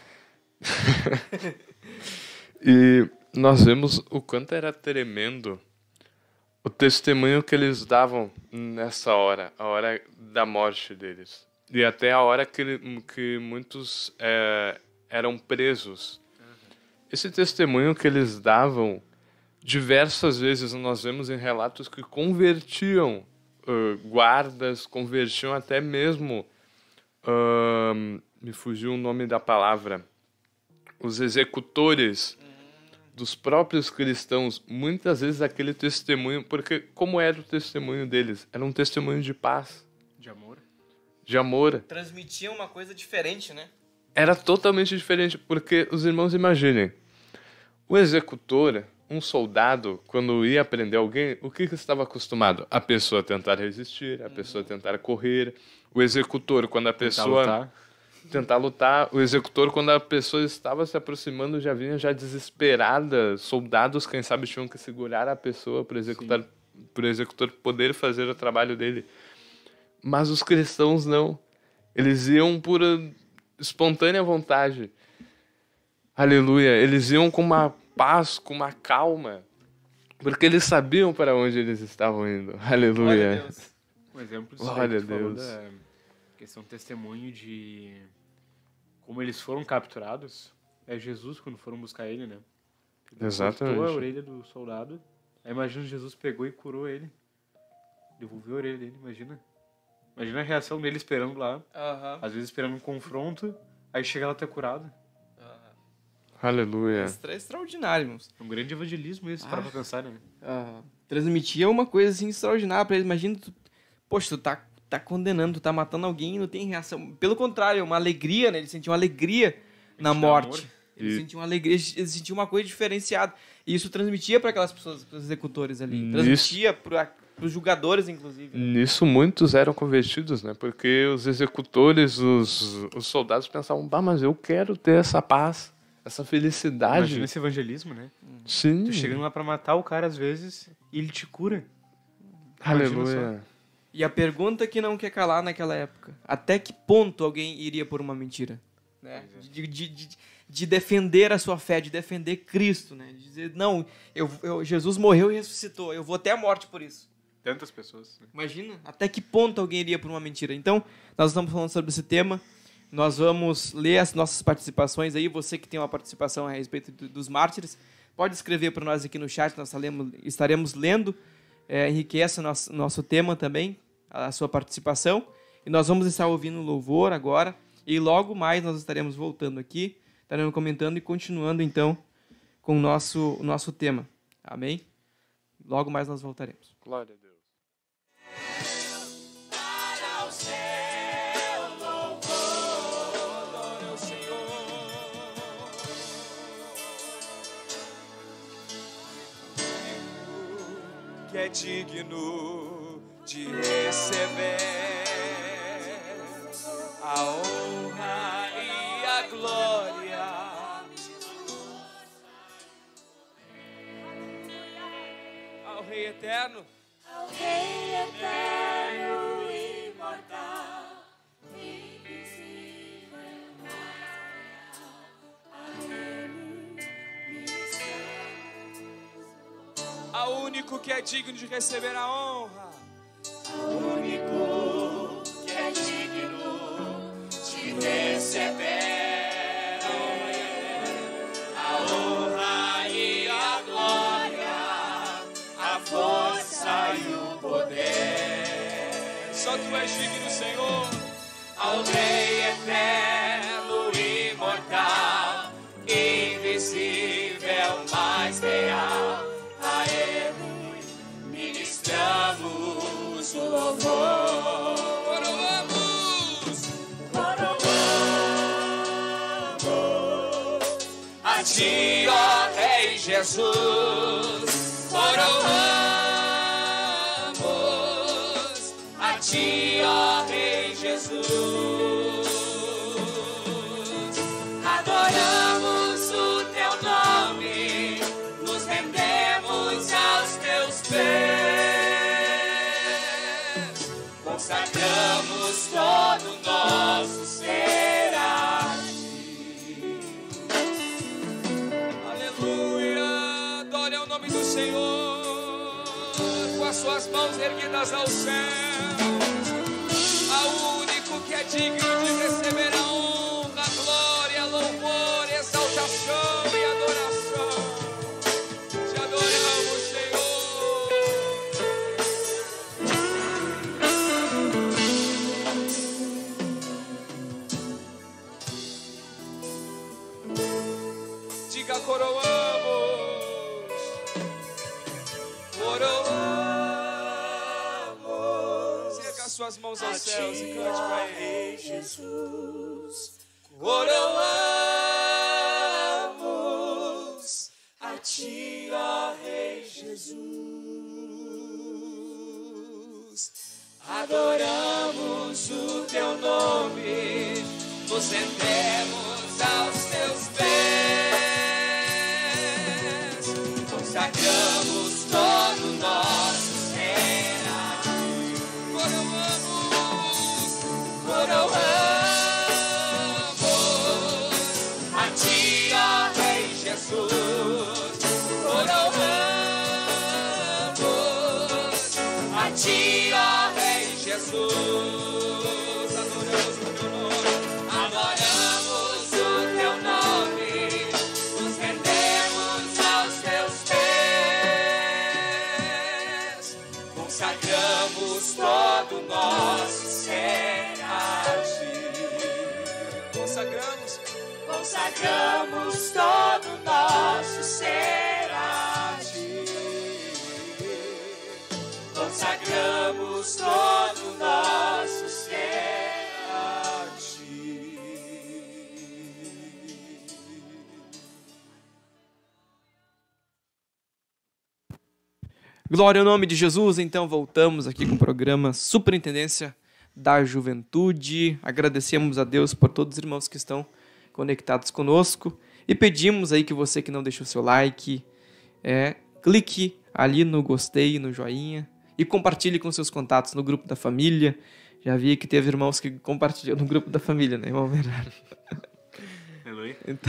e nós vemos o quanto era tremendo o testemunho que eles davam nessa hora, a hora da morte deles. E até a hora que, ele- que muitos é, eram presos. Esse testemunho que eles davam, diversas vezes nós vemos em relatos que convertiam ah, guardas, convertiam até mesmo, ah, me fugiu o nome da palavra, os executores dos próprios cristãos, muitas vezes aquele testemunho, porque como era o testemunho deles? Era um testemunho de paz, De amor. de amor. Transmitia uma coisa diferente, né? Era totalmente diferente, porque os irmãos imaginem, o executor, um soldado, quando ia prender alguém, o que que estava acostumado? A pessoa tentar resistir, a pessoa tentar correr. O executor, quando a pessoa lutar. tentar lutar. O executor, quando a pessoa estava se aproximando, já vinha já desesperada. Soldados, quem sabe, tinham que segurar a pessoa para executar, para o executor poder fazer o trabalho dele. Mas os cristãos não. Eles iam por espontânea vontade. Aleluia. Eles iam com uma paz, com uma calma, porque eles sabiam para onde eles estavam indo. Aleluia. Um exemplo disso Glória aí que tu a falou Deus. da questão testemunho de como eles foram capturados. É Jesus quando foram buscar ele, né? Ele Exatamente. cortou a orelha do soldado. Aí imagina, Jesus pegou e curou ele. Devolveu a orelha dele, imagina. Imagina a reação dele esperando lá. Aham. Às vezes esperando um confronto. Aí chega lá até curado. Aleluia. Isso é extraordinário, irmãos. É um grande evangelismo isso, para pra pensar, né? Ah, transmitia uma coisa assim extraordinária pra eles. Imagina, tu, poxa, tu tá, tá condenando, tu tá matando alguém e não tem reação. Pelo contrário, uma alegria, né? Eles sentiam alegria na Eles morte. amor. Eles E- sentiam alegria, eles sentiam uma coisa diferenciada. E isso transmitia para aquelas pessoas, para os executores ali. Nisso- Transmitia para os julgadores, inclusive. Nisso muitos eram convertidos, né? Porque os executores, os, os soldados pensavam, bah, mas eu quero ter essa paz, essa felicidade. Imagina esse evangelismo, né? Sim. Tu chegando lá pra matar o cara às vezes e ele te cura. Imagina Aleluia. E a pergunta que não quer calar naquela época: até que ponto alguém iria por uma mentira? Né? De, de, de, de defender a sua fé, de defender Cristo, né? De dizer, não, eu, eu, Jesus morreu e ressuscitou, eu vou até a morte por isso. Tantas pessoas. Né? Imagina, até que ponto alguém iria por uma mentira. Então, nós estamos falando sobre esse tema. Nós vamos ler as nossas participações aí. Você que tem uma participação a respeito do- dos mártires, pode escrever para nós aqui no chat. Nós estaremos, estaremos lendo. É, enriquece o nosso, nosso tema também, a sua participação. E nós vamos estar ouvindo louvor agora. E logo mais nós estaremos voltando aqui, estaremos comentando e continuando então com o nosso, o nosso tema. Amém? Logo mais nós voltaremos. Glória a Deus. Para o céu, louvor, adore ao Senhor. Que é digno de receber a honra e a glória. Ao Rei Eterno, Ao Rei eterno, imortal, invisível, mais real, a Ele ministramos. ao único que é digno de receber a honra, Ao único que é digno de receber a honra e a glória, a força e o poder. só tu és digno, Senhor. Ao Rei eterno, imortal, invisível, mais real, a Ele ministramos o louvor. Coroamos Coroamos a Ti, ó Rei Jesus. Coroamos a Ti, ó Rei Jesus. Adoramos o Teu nome, nos rendemos aos Teus pés. Consagramos todo o nosso ser a Ti. Aleluia, adore ao nome do Senhor, com as suas mãos erguidas ao céu, ao único que é digno de receber a honra, a glória, louvor, exaltação e adoração. Te adoramos, Senhor. Diga coroamos, coroamos. Erga suas mãos aos céus e cante para Ele. Jesus, coroamos a Ti, ó Rei Jesus. Adoramos o Teu nome, nos rendemos aos teus pés, consagramos todo o nosso ser a ti. Coroamos, coroamos a ti, ó Rei Jesus. Coroamos a ti, ó Rei Jesus. Adoramos o teu nome, adoramos o teu nome, nos rendemos aos teus pés, consagramos todo o nosso ser a ti. Consagramos, consagramos todo o nosso ser a ti. Consagramos todo o nosso ser a ti. Glória ao nome de Jesus. Então voltamos aqui com o programa Superintendência da Juventude. Agradecemos a Deus por todos os irmãos que estão conectados conosco e pedimos aí que você que não deixou seu like, é, clique ali no gostei, no joinha e compartilhe com seus contatos no grupo da família. Já vi que teve irmãos que compartilham no grupo da família, né, irmão Bernardo? Então,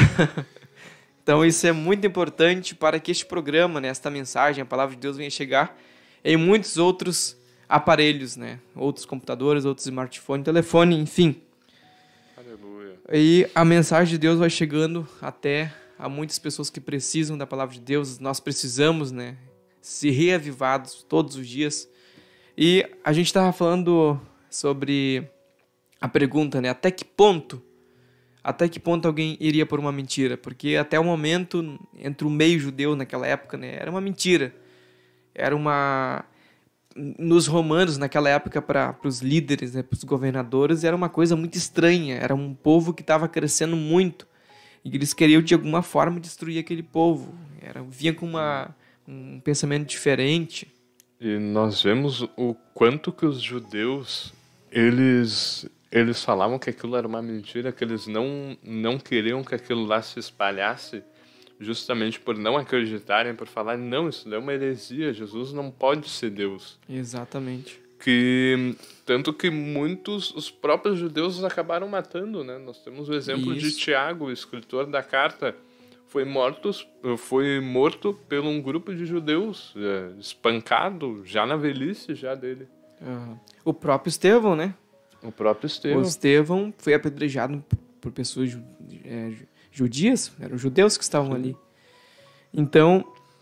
então isso é muito importante para que este programa, né, esta mensagem, a palavra de Deus venha chegar em muitos outros aparelhos, né, outros computadores, outros smartphones, telefone, enfim. Aleluia. E a mensagem de Deus vai chegando até a muitas pessoas que precisam da palavra de Deus. Nós precisamos, né, ser reavivados todos os dias. E a gente estava falando sobre a pergunta, né, até que ponto, até que ponto alguém iria por uma mentira? Porque até o momento, entre o meio judeu naquela época, né, era uma mentira. Era uma... Nos romanos, naquela época, para os líderes, né, para os governadores, era uma coisa muito estranha. Era um povo que estava crescendo muito. E eles queriam, de alguma forma, destruir aquele povo. Era, vinha com uma, um pensamento diferente. E nós vemos o quanto que os judeus, eles, eles falavam que aquilo era uma mentira, que eles não, não queriam que aquilo lá se espalhasse, justamente por não acreditarem, por falar, não, isso é uma heresia, Jesus não pode ser Deus. Exatamente. Que, tanto que muitos, os próprios judeus acabaram matando, né? Nós temos o exemplo Isso. de Tiago, o escritor da carta, foi morto, foi morto por um grupo de judeus, é, espancado, já na velhice já dele. Uhum. O próprio Estevão, né? O próprio Estevão. O Estevão foi apedrejado por pessoas ju- é, judias, eram judeus que estavam Sim. ali. Então,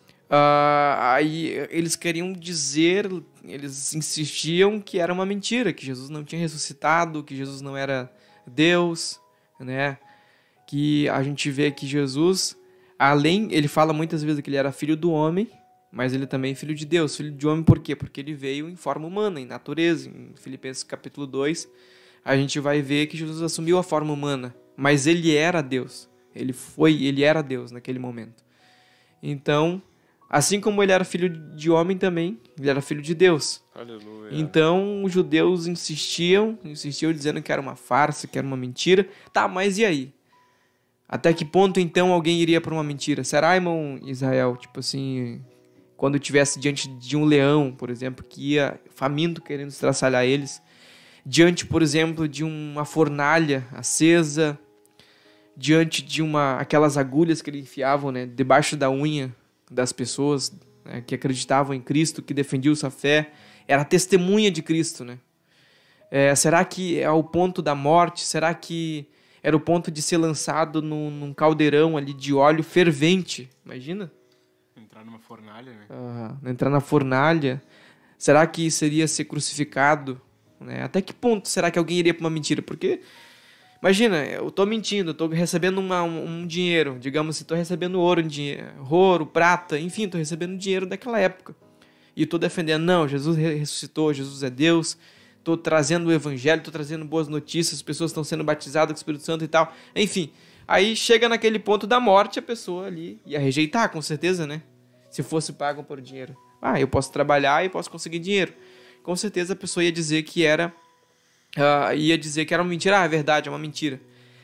uh, aí eles queriam dizer, eles insistiam que era uma mentira, que Jesus não tinha ressuscitado, que Jesus não era Deus, né? Que a gente vê que Jesus, além, ele fala muitas vezes que ele era filho do homem, mas ele também é filho de Deus. Filho de homem por quê? Porque ele veio em forma humana, em natureza. Em Filipenses capítulo dois, a gente vai ver que Jesus assumiu a forma humana, mas ele era Deus. Ele foi, ele era Deus naquele momento. Então, assim como ele era filho de homem também, ele era filho de Deus. Aleluia. Então, os judeus insistiam, insistiam dizendo que era uma farsa, que era uma mentira. Tá, mas e aí? Até que ponto, então, alguém iria por uma mentira? Será, irmão Israel, tipo assim, quando estivesse diante de um leão, por exemplo, que ia faminto querendo estraçalhar eles, diante, por exemplo, de uma fornalha acesa, diante de uma, aquelas agulhas que eles enfiavam, né, debaixo da unha das pessoas, né, que acreditavam em Cristo, que defendiam sua fé, era testemunha de Cristo, né? É, será que é o ponto da morte? Será que era o ponto de ser lançado num, num caldeirão ali de óleo fervente? Imagina? Entrar numa fornalha, né? Ah, entrar na fornalha. Será que seria ser crucificado? Né? Até que ponto será que alguém iria para uma mentira? Porque, imagina, eu estou mentindo, estou recebendo uma, um, um dinheiro, digamos assim, estou recebendo ouro, dinheiro, ouro, prata, enfim, estou recebendo dinheiro daquela época. E estou defendendo, não, Jesus ressuscitou, Jesus é Deus, estou trazendo o evangelho, estou trazendo boas notícias, as pessoas estão sendo batizadas com o Espírito Santo e tal. Enfim, aí chega naquele ponto da morte, a pessoa ali ia rejeitar, com certeza, né? Se fosse pago por dinheiro. Ah, eu posso trabalhar e posso conseguir dinheiro. Com certeza a pessoa ia dizer que era, uh, ia dizer que era uma mentira. Ah, é verdade, é uma mentira.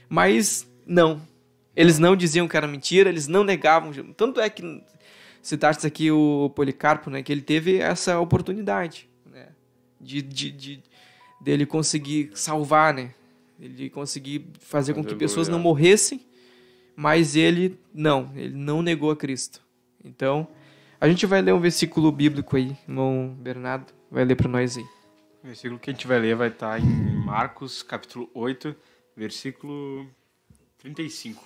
Mas não. Eles não diziam que era mentira, eles não negavam. Tanto é que citaste aqui o Policarpo, né, que ele teve essa oportunidade, né, de, de, de dele conseguir salvar, né, ele conseguir fazer com que pessoas não morressem, mas ele não, ele não negou a Cristo. Então, a gente vai ler um versículo bíblico aí, irmão Bernardo, vai ler para nós aí. O versículo que a gente vai ler vai estar em Marcos, capítulo oito, versículo trinta e cinco.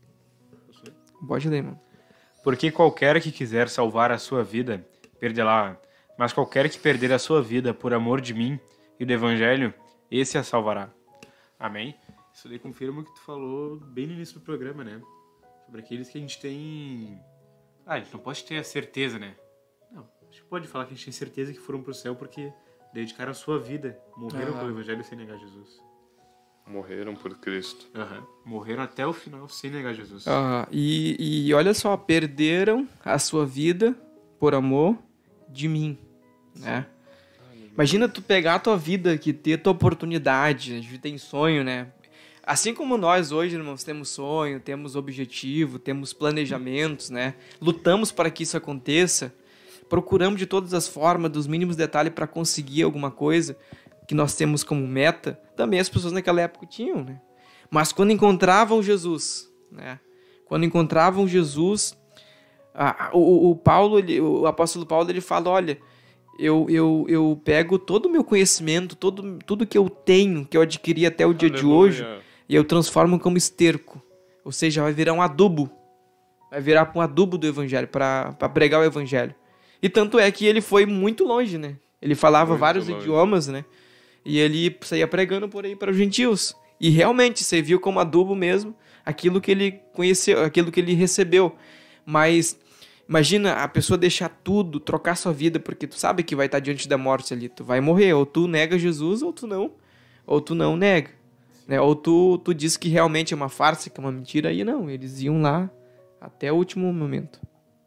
Pode ler, mano. Porque qualquer que quiser salvar a sua vida, perderá. Mas qualquer que perder a sua vida por amor de mim e do evangelho, esse a salvará. Amém? Isso daí confirma o que tu falou bem no início do programa, né? Sobre aqueles que a gente tem... Ah, a gente não pode ter a certeza, né? Não, a gente pode falar que a gente tem certeza que foram pro céu porque dedicaram a sua vida, morreram Ah. pelo evangelho sem negar Jesus. Morreram por Cristo. Uhum. Morreram até o final sem negar Jesus. Ah, e, e olha só, perderam a sua vida por amor de mim, né? Imagina tu pegar a tua vida aqui, ter a tua oportunidade, a gente tem sonho, né? Assim como nós hoje, irmãos, temos sonho, temos objetivo, temos planejamentos, né? Lutamos para que isso aconteça, procuramos de todas as formas, dos mínimos detalhes para conseguir alguma coisa que nós temos como meta, também as pessoas naquela época tinham, né? Mas quando encontravam Jesus, né? Quando encontravam Jesus, a, a, o, o Paulo, ele, o apóstolo Paulo, ele fala, olha, eu, eu, eu pego todo o meu conhecimento, todo, tudo que eu tenho, que eu adquiri até o dia de hoje, e eu transformo como esterco. Ou seja, vai virar um adubo. Vai virar um adubo do evangelho, para pregar o evangelho. E tanto é que ele foi muito longe, né? Ele falava Muito vários longe. idiomas, né? E ele saía pregando por aí para os gentios. E realmente serviu como adubo mesmo aquilo que ele conheceu, aquilo que ele recebeu. Mas imagina a pessoa deixar tudo, trocar sua vida, porque tu sabe que vai estar diante da morte ali. Tu vai morrer, ou tu nega Jesus, ou tu não, ou tu não nega. Né? Ou tu, tu diz que realmente é uma farsa, que é uma mentira. Aí não, eles iam lá até o último momento.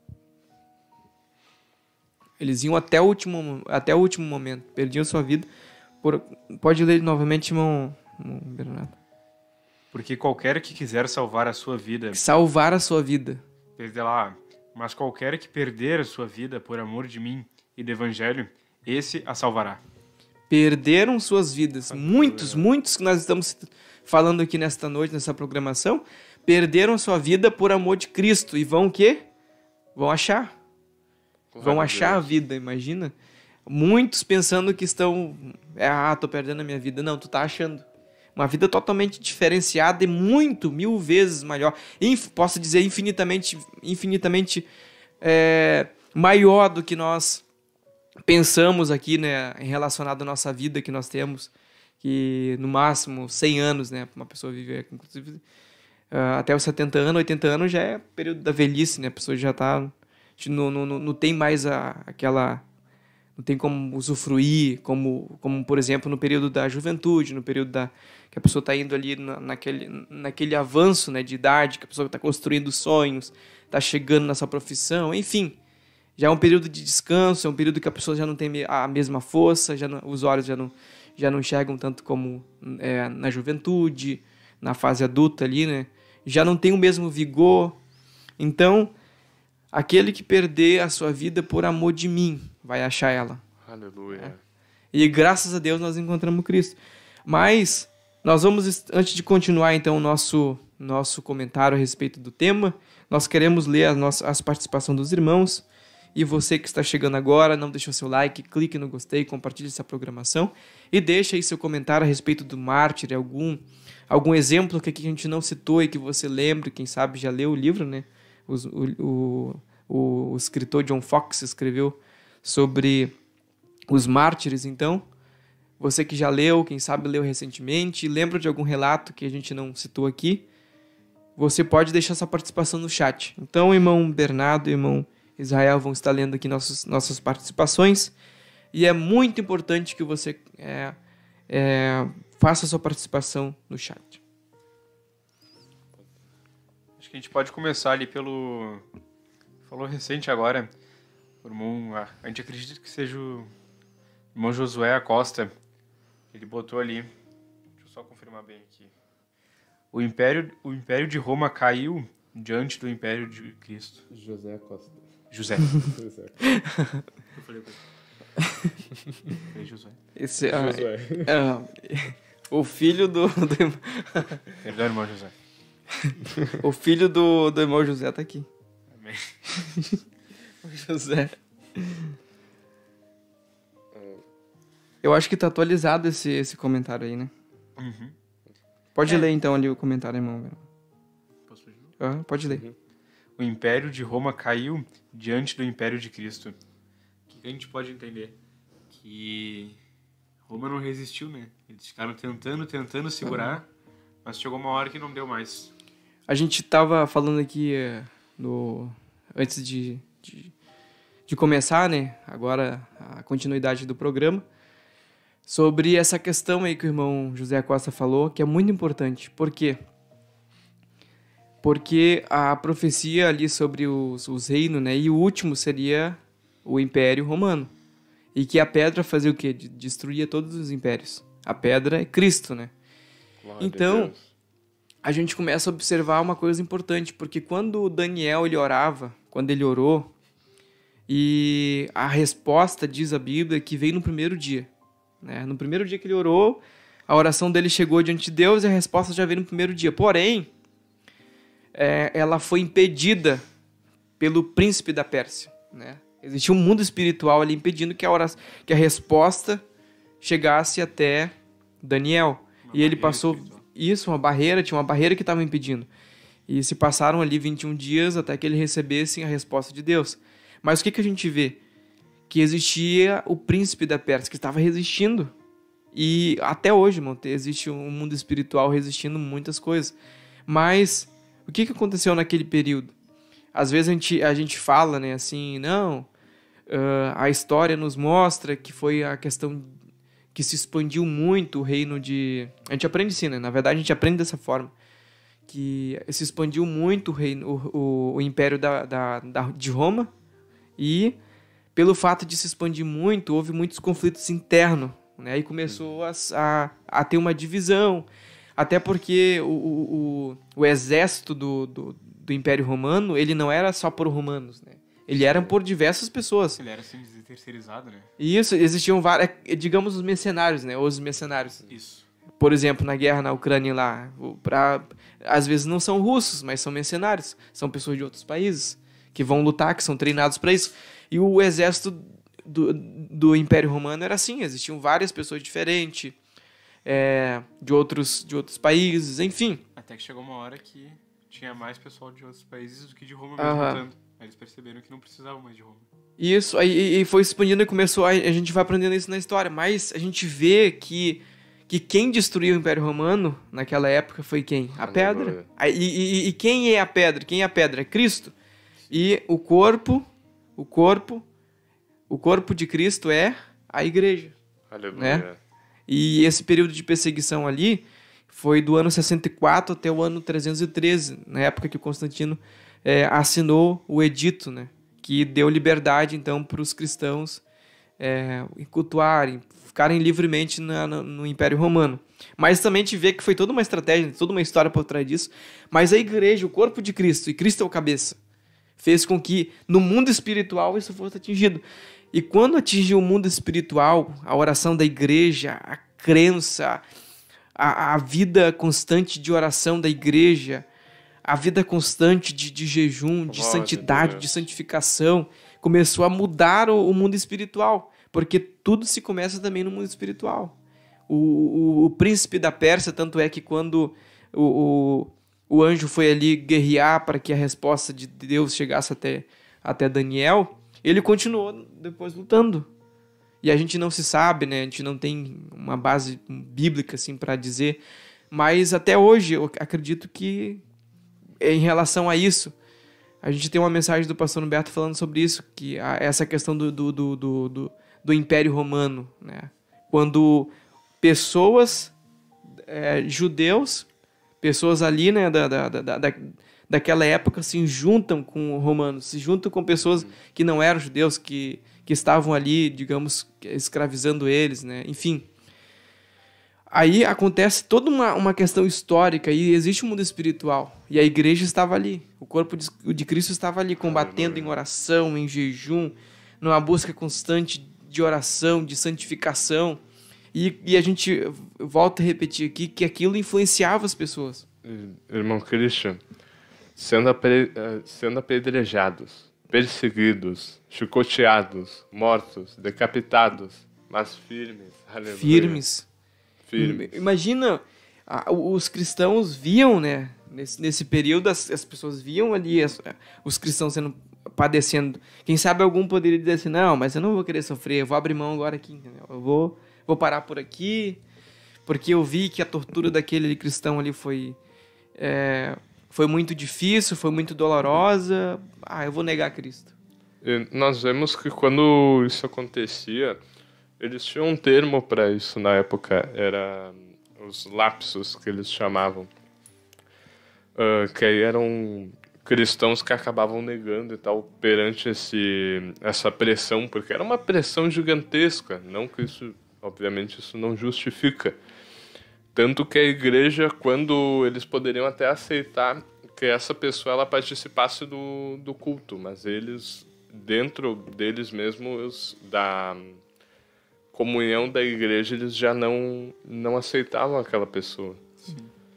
Eles iam até o último, até o último momento. Perdiam sua vida. Por... Pode ler novamente, irmão, irmão Bernardo. Porque qualquer que quiser salvar a sua vida, Salvar a sua vida. perderá. Mas qualquer que perder a sua vida por amor de mim e do evangelho, esse a salvará. Perderam suas vidas. Muitos, muitos que nós estamos falando aqui nesta noite, nessa programação, perderam sua vida por amor de Cristo. E vão o quê? Vão achar. Vão achar a vida, imagina. Muitos pensando que estão... Ah, tô perdendo a minha vida. Não, tu tá achando. Uma vida totalmente diferenciada e muito, mil vezes maior. Inf, posso dizer infinitamente, infinitamente é, maior do que nós pensamos aqui, né, relacionado à nossa vida que nós temos, que no máximo cem anos, né, uma pessoa vive, inclusive, uh, até os setenta anos, oitenta anos já é período da velhice, né, a pessoa já tá, não, não, não tem mais a, aquela, não tem como usufruir, como, como, por exemplo, no período da juventude, no período da, que a pessoa está indo ali na, naquele, naquele avanço, né, de idade, que a pessoa está construindo sonhos, está chegando na sua profissão, enfim. Já é um período de descanso, é um período que a pessoa já não tem a mesma força, já não, os olhos já não, já não enxergam tanto como é, na juventude, na fase adulta ali, né? Já não tem o mesmo vigor. Então, aquele que perder a sua vida por amor de mim, vai achar ela. Aleluia. É. E graças a Deus nós encontramos Cristo. Mas nós vamos, antes de continuar então o nosso, nosso comentário a respeito do tema, nós queremos ler a nossa, as participações dos irmãos. E você que está chegando agora, não deixou seu like, clique no gostei, compartilhe essa programação e deixe aí seu comentário a respeito do mártir, algum, algum exemplo que aqui a gente não citou e que você lembre, quem sabe já leu o livro, né? O, o, o, o escritor John Fox escreveu sobre os mártires, então você que já leu, quem sabe leu recentemente, lembra de algum relato que a gente não citou aqui, você pode deixar sua participação no chat. Então, irmão Bernardo, irmão Israel vão estar lendo aqui nossos, nossas participações e é muito importante que você é, é, faça a sua participação no chat. Acho que a gente pode começar ali pelo... Falou recente agora, o irmão, a gente acredita que seja o irmão Josué Acosta. Ele botou ali, deixa eu só confirmar bem aqui, O Império, o Império de Roma caiu diante do Império de Cristo. José Costa. José. José. Eu falei pra ele. Falei José. Esse, ah, Josué. ah, o filho do, do Perdão, irmão José. o filho do, do irmão José tá aqui. Amém. O José. Eu acho que tá atualizado esse, esse comentário aí, né? Uhum. Pode É. ler então ali o comentário, irmão. Posso ler? Ah, pode ler. O Império de Roma caiu diante do Império de Cristo. O que a gente pode entender? Que Roma não resistiu, né? Eles ficaram tentando, tentando segurar, mas chegou uma hora que não deu mais. A gente tava falando aqui eh, no, antes de, de, de começar, né? Agora a continuidade do programa, sobre essa questão aí que o irmão José Costa falou, que é muito importante. Por quê? Porque a profecia ali sobre os, os reinos, né? E o último seria o Império Romano. E que a pedra fazia o quê? De- Destruía todos os impérios. A pedra é Cristo, né? Glória Então, a Deus. A gente começa a observar uma coisa importante, porque quando Daniel ele orava, quando ele orou, e a resposta, diz a Bíblia, que veio no primeiro dia. Né? No primeiro dia que ele orou, a oração dele chegou diante de Deus e a resposta já veio no primeiro dia. Porém, é, ela foi impedida pelo príncipe da Pérsia. Né? Existia um mundo espiritual ali impedindo que a, oração, que a resposta chegasse até Daniel. Uma E ele barreira passou... espiritual. Isso, uma barreira, tinha uma barreira que estava impedindo. E se passaram ali vinte e um dias até que ele recebesse a resposta de Deus. Mas o que, que a gente vê? Que existia o príncipe da Pérsia, que estava resistindo. E até hoje, irmão, existe um mundo espiritual resistindo muitas coisas. Mas o que, que aconteceu naquele período? Às vezes a gente, a gente fala, né, assim, não, uh, a história nos mostra que foi a questão que se expandiu muito o reino de... A gente aprende sim, né? Na verdade, a gente aprende dessa forma. Que se expandiu muito o, reino, o, o, o império da, da, da, de Roma. E, pelo fato de se expandir muito, houve muitos conflitos internos. Né? E começou a, a, a ter uma divisão. Até porque o, o, o, o exército do, do, do Império Romano, ele não era só por romanos, né? Ele era por diversas pessoas. Ele era assim terceirizado, né? E isso, existiam vários, digamos, os mercenários, né? Os mercenários. Isso. Por exemplo, na guerra na Ucrânia lá, o- pra, às vezes não são russos, mas são mercenários. São pessoas de outros países que vão lutar, que são treinados para isso. E o exército do, do Império Romano era assim, existiam várias pessoas diferentes, é, de, outros, de outros países, enfim. Até que chegou uma hora que tinha mais pessoal de outros países do que de Roma mesmo Aham. lutando. Aí eles perceberam que não precisavam mais de Roma. Isso, aí e foi expandindo e começou, a, a gente vai aprendendo isso na história, mas a gente vê que, que quem destruiu o Império Romano naquela época foi quem? A Aleluia. pedra. Aí, E, e, e quem é a pedra? Quem é a pedra? É Cristo. E o corpo, o corpo, o corpo de Cristo é a igreja. Aleluia. né? E esse período de perseguição ali foi do ano sessenta e quatro até o ano trezentos e treze, na época que Constantino é, assinou o edito, né? Que deu liberdade, então, para os cristãos é, cultuarem, ficarem livremente na, na, no Império Romano. Mas também te vê que foi toda uma estratégia, toda uma história por trás disso. Mas a igreja, o corpo de Cristo, e Cristo é o cabeça, fez com que no mundo espiritual isso fosse atingido. E quando atingiu o mundo espiritual, a oração da igreja, a crença, a, a vida constante de oração da igreja, a vida constante de, de jejum, de Glória a santidade, Deus. de santificação, começou a mudar o, o mundo espiritual, porque tudo se começa também no mundo espiritual. O, o, o príncipe da Pérsia, tanto é que quando o, o, o anjo foi ali guerrear para que a resposta de Deus chegasse até, até Daniel, ele continuou depois lutando. E a gente não se sabe, né? A gente não tem uma base bíblica assim para dizer, mas até hoje eu acredito que em relação a isso, a gente tem uma mensagem do pastor Humberto falando sobre isso, que a, essa questão do, do, do, do, do, do Império Romano, né? Quando pessoas, é, judeus, pessoas ali, né, da, da, da, da, daquela época se juntam com romanos, se juntam com pessoas que não eram judeus, que, que estavam ali, digamos, escravizando eles, né? Enfim, aí acontece toda uma, uma questão histórica e existe um mundo espiritual. E a igreja estava ali. O corpo de, de Cristo estava ali, combatendo em oração, em jejum, numa busca constante de oração, de santificação. E, e a gente volta a repetir aqui que aquilo influenciava as pessoas. Irmão Christian, sendo, apre, sendo apedrejados, perseguidos, chicoteados, mortos, decapitados, mas firmes. Aleluia. Firmes. Firmes. Imagina, os cristãos viam, né? Nesse, nesse período, as, as pessoas viam ali as, os cristãos sendo padecendo. Quem sabe algum poderia dizer assim, não, mas eu não vou querer sofrer, eu vou abrir mão agora aqui, entendeu? Eu vou, vou parar por aqui, porque eu vi que a tortura daquele cristão ali foi, é, foi muito difícil, foi muito dolorosa. Ah, eu vou negar Cristo. E nós vemos que quando isso acontecia, eles tinham um termo para isso na época, era os lapsos que eles chamavam, uh, que aí eram cristãos que acabavam negando e tal perante esse, essa pressão, porque era uma pressão gigantesca, não que isso, obviamente isso não justifica, tanto que a igreja, quando eles poderiam até aceitar que essa pessoa ela participasse do, do culto, mas eles, dentro deles mesmos, da comunhão da igreja, eles já não, não aceitavam aquela pessoa. Sim.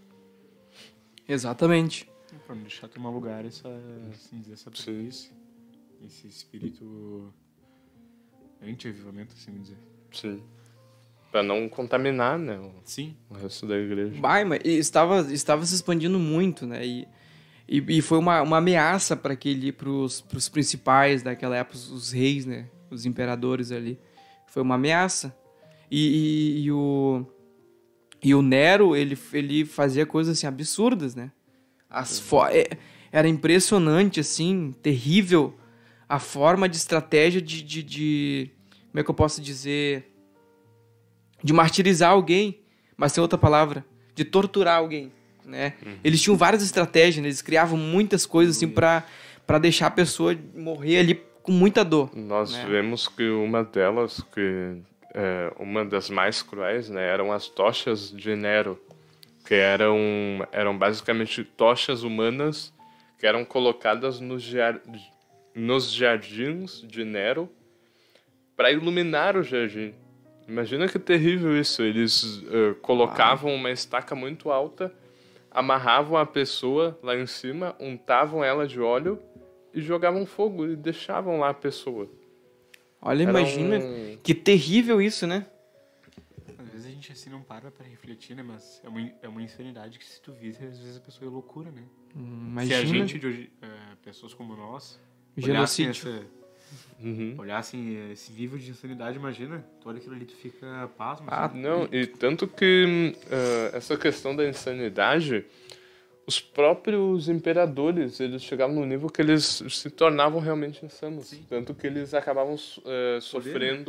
Exatamente. Para não deixar tomar lugar essa, assim dizer, essa preguiça, esse espírito anti-avivamento, assim dizer. Sim. Para não contaminar, né, o, Sim. o resto da igreja. Vai, mas estava, estava se expandindo muito, né? E, e, e foi uma, uma ameaça para aquele, para os principais daquela época, os reis, né? Os imperadores ali. Foi uma ameaça. E, e, e, o, e o Nero, ele, ele fazia coisas assim, absurdas, né? As fo- é, era impressionante, assim, terrível a forma de estratégia de, de, de... Como é que eu posso dizer? De martirizar alguém, mas tem outra palavra, de torturar alguém, né? Uhum. Eles tinham várias estratégias, né? Eles criavam muitas coisas assim para para deixar a pessoa morrer ali com muita dor. Nós né? vemos que uma delas, que é, uma das mais cruéis, né, eram as tochas de Nero, que eram eram basicamente tochas humanas que eram colocadas nos, jar, nos jardins de Nero para iluminar o jardim. Imagina que terrível isso. Eles uh, colocavam ah. uma estaca muito alta, amarravam a pessoa lá em cima, untavam ela de óleo e jogavam fogo e deixavam lá a pessoa. Olha, Era imagina um... que terrível isso, né? Às vezes a gente assim não para pra refletir, né? Mas é uma, é uma insanidade que se tu visse, às vezes a pessoa é loucura, né? Hum, imagina. Se a gente, de hoje, é, pessoas como nós, genocídio. Essa, uhum. olhassem esse nível de insanidade, imagina, tu olha aquilo ali, tu fica pasmo. Ah, assim. não, e tanto que uh, essa questão da insanidade, os próprios imperadores, eles chegavam no nível que eles se tornavam realmente insanos. Sim. Tanto que eles acabavam uh, sofrendo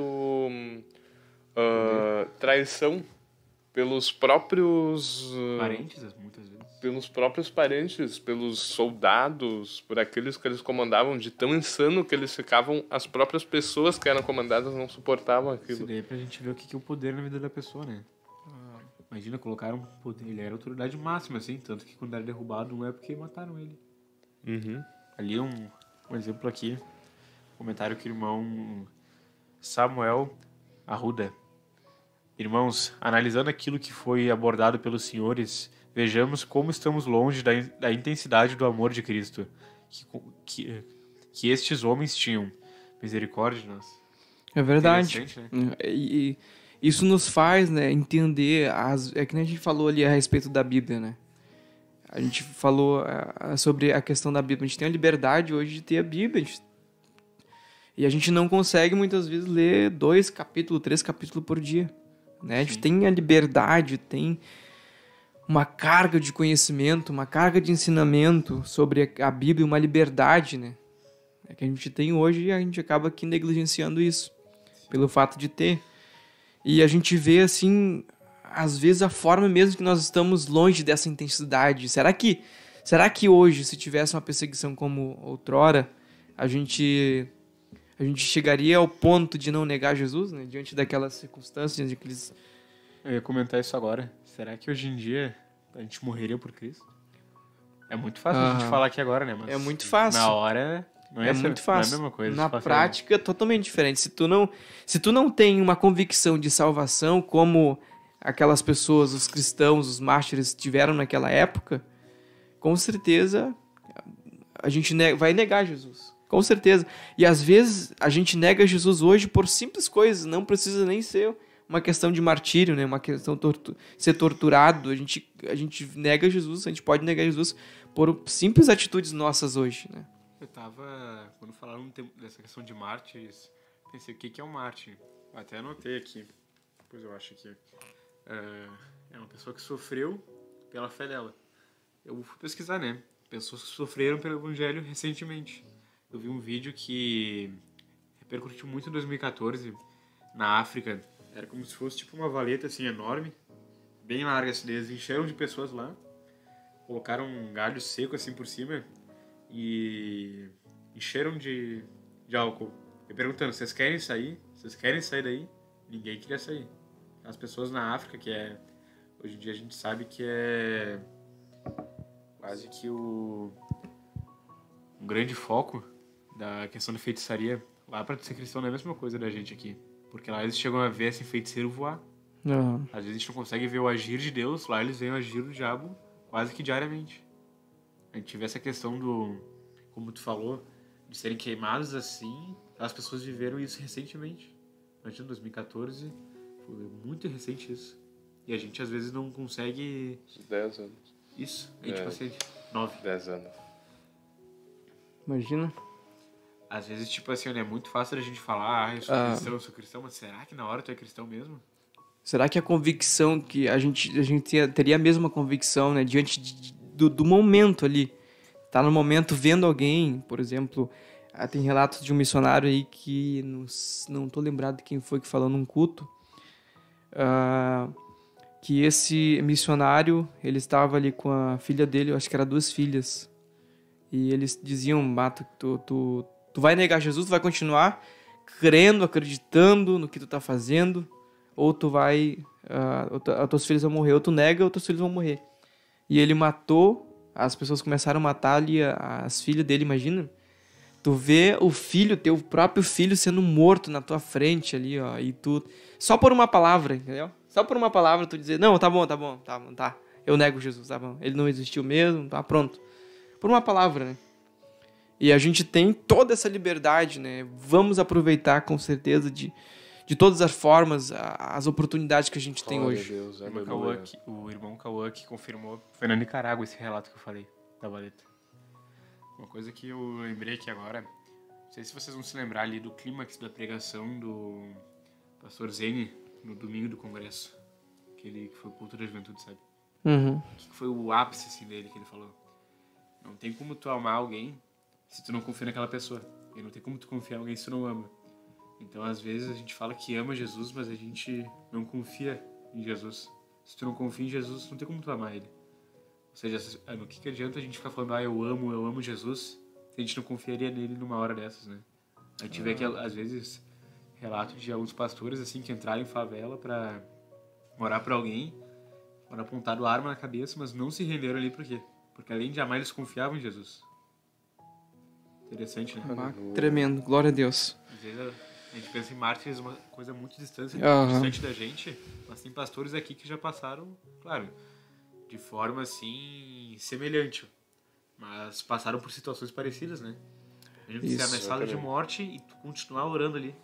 uh, traição pelos próprios... Uh, parentes, muitas vezes. Pelos próprios parentes, pelos soldados, por aqueles que eles comandavam, de tão insano que eles ficavam, as próprias pessoas que eram comandadas não suportavam aquilo. Isso daí é pra gente ver o que é o poder na vida da pessoa, né? Ah, imagina, colocaram poder, ele era a autoridade máxima, assim, tanto que quando era derrubado não é porque mataram ele. Uhum. Ali um, um exemplo aqui, um comentário que o irmão Samuel Arruda. Irmãos, analisando aquilo que foi abordado pelos senhores, vejamos como estamos longe da, da intensidade do amor de Cristo que, que, que estes homens tinham. Misericórdia de nós. É verdade. Né? E, e isso nos faz, né, entender, as, é que nem a gente falou ali a respeito da Bíblia, né? A gente falou uh, sobre a questão da Bíblia. A gente tem a liberdade hoje de ter a Bíblia. A gente, e a gente não consegue muitas vezes ler dois capítulos, três capítulos por dia. Né? A gente tem a liberdade, tem uma carga de conhecimento, uma carga de ensinamento sobre a Bíblia, uma liberdade, né? É que a gente tem hoje e a gente acaba aqui negligenciando isso, pelo fato de ter. E a gente vê, assim, às vezes a forma mesmo que nós estamos longe dessa intensidade. Será que, será que hoje, se tivesse uma perseguição como outrora, a gente... a gente chegaria ao ponto de não negar Jesus, né? Diante daquelas circunstâncias, diante daqueles, Eu ia comentar isso agora. Será que hoje em dia a gente morreria por Cristo? É muito fácil a gente Ah, falar aqui agora, né? Mas é muito fácil. Na hora não é, É ser- muito fácil. Não é a mesma coisa. Na se fosse prática, é totalmente diferente. Se tu não, se tu não tem uma convicção de salvação como aquelas pessoas, os cristãos, os mártires tiveram naquela época, com certeza a gente ne- vai negar Jesus. Com certeza. E às vezes a gente nega Jesus hoje por simples coisas. Não precisa nem ser uma questão de martírio, né? Uma questão de tortu- ser torturado. A gente, a gente nega Jesus, a gente pode negar Jesus por simples atitudes nossas hoje, né? Eu tava, quando falaram dessa questão de mártires, pensei, o que que é um mártir? Eu até anotei aqui, depois eu acho que é, é uma pessoa que sofreu pela fé dela. Eu fui pesquisar, né? Pessoas que sofreram pelo evangelho recentemente. Eu vi um vídeo que repercutiu muito em dois mil e quatorze, na África. Era como se fosse tipo uma valeta assim enorme, bem larga assim, eles encheram de pessoas lá, colocaram um galho seco assim por cima e encheram de, de álcool. E perguntando, vocês querem sair? Vocês querem sair daí? Ninguém queria sair. As pessoas na África, que é... Hoje em dia a gente sabe que é quase que o... um grande foco da questão da feitiçaria. Lá pra ser cristão não é a mesma coisa da gente aqui. Porque lá eles chegam a ver esse feiticeiro voar. Uhum. Às vezes a gente não consegue ver o agir de Deus, lá eles veem o agir do diabo quase que diariamente. A gente vê essa questão do, como tu falou, de serem queimados assim, as pessoas viveram isso recentemente. Imagina, dois mil e quatorze, foi muito recente isso. E a gente às vezes não consegue... dez anos. Isso, a gente É. consegue. nove. dez anos. Imagina. Às vezes, tipo assim, né, é muito fácil a gente falar, ah, eu sou Ah. cristão, eu sou cristão, mas será que na hora tu é cristão mesmo? Será que a convicção que a gente, a gente teria- teria a mesma convicção, né? Diante de- de- do, do momento ali. Tá no momento vendo alguém, por exemplo, ah, tem relatos de um missionário aí que não, s- não tô lembrado de quem foi que falou num culto, ah, que esse missionário, ele estava ali com a filha dele, eu acho que era duas filhas, e eles diziam, Mato, tu, tu, tu vai negar Jesus, tu vai continuar crendo, acreditando no que tu tá fazendo, ou tu vai, ah, ou tu- as tuas filhas vão morrer, ou tu nega, ou teus filhos vão morrer. E ele matou, as pessoas começaram a matar ali a- as filhas dele, imagina. Tu vê o filho, teu próprio filho sendo morto na tua frente ali, ó, e tu, só por uma palavra, entendeu? Só por uma palavra tu dizer, não, tá bom, tá bom, tá bom, tá, eu nego Jesus, tá bom, ele não existiu mesmo, tá, pronto. Por uma palavra, né? E a gente tem toda essa liberdade, né? Vamos aproveitar com certeza de, de todas as formas, a- as oportunidades que a gente tem Glória hoje. a Deus, O irmão aleluia. Cauã que- o irmão Cauã que confirmou, foi na Nicarágua esse relato que eu falei, da valeta. Uma coisa que eu lembrei aqui agora, não sei se vocês vão se lembrar ali do clímax da pregação do pastor Zene no domingo do congresso, aquele que foi o culto da juventude, sabe? Uhum. O que foi o ápice assim, dele que ele falou? Não tem como tu amar alguém se tu não confia naquela pessoa. E não tem como tu confiar em alguém se tu não ama. Então, às vezes, a gente fala que ama Jesus, mas a gente não confia em Jesus. Se tu não confia em Jesus, não tem como tu amar ele. Ou seja, no que, que adianta a gente ficar falando, ah, eu amo, eu amo Jesus, se a gente não confiaria nele numa hora dessas, né? A gente vê que, às vezes, relato de alguns pastores, assim, que entraram em favela pra orar pra alguém, foram apontado arma na cabeça, mas não se renderam ali por quê? Porque além de amar, eles confiavam em Jesus. Interessante, né? Ah, tremendo, glória a Deus. Às vezes a, a gente pensa em mártires, uma coisa muito distante, Aham. distante da gente, mas tem pastores aqui que já passaram, claro, de forma assim, semelhante, mas passaram por situações parecidas, né? A gente Isso, ser ameaçado de exatamente. morte e tu continuar orando ali.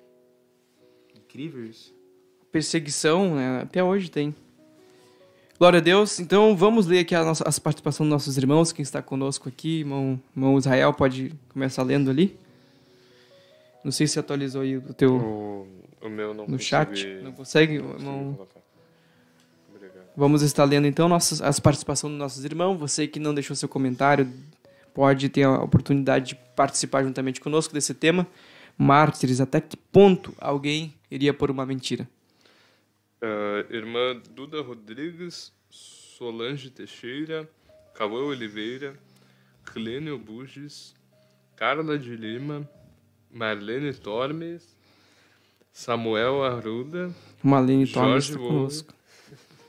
Incrível isso. Perseguição, né? Até hoje tem. Glória a Deus. Então vamos ler aqui a nossa, as participação dos nossos irmãos, quem está conosco aqui. Irmão, irmão Israel, pode começar lendo ali. Não sei se atualizou aí o teu O, o meu não no chat. consegui- Não consegue, não consegui irmão? colocar. Obrigado. Vamos estar lendo então nossas, as participações dos nossos irmãos. Você que não deixou seu comentário, pode ter a oportunidade de participar juntamente conosco desse tema. Mártires, até que ponto alguém iria por uma mentira? Ah, irmã Duda Rodrigues, Solange Teixeira, Cauã Oliveira, Clênio Buges, Carla de Lima, Marlene Tormes, Samuel Arruda, Malene Jorge Thomas está Wolff. conosco.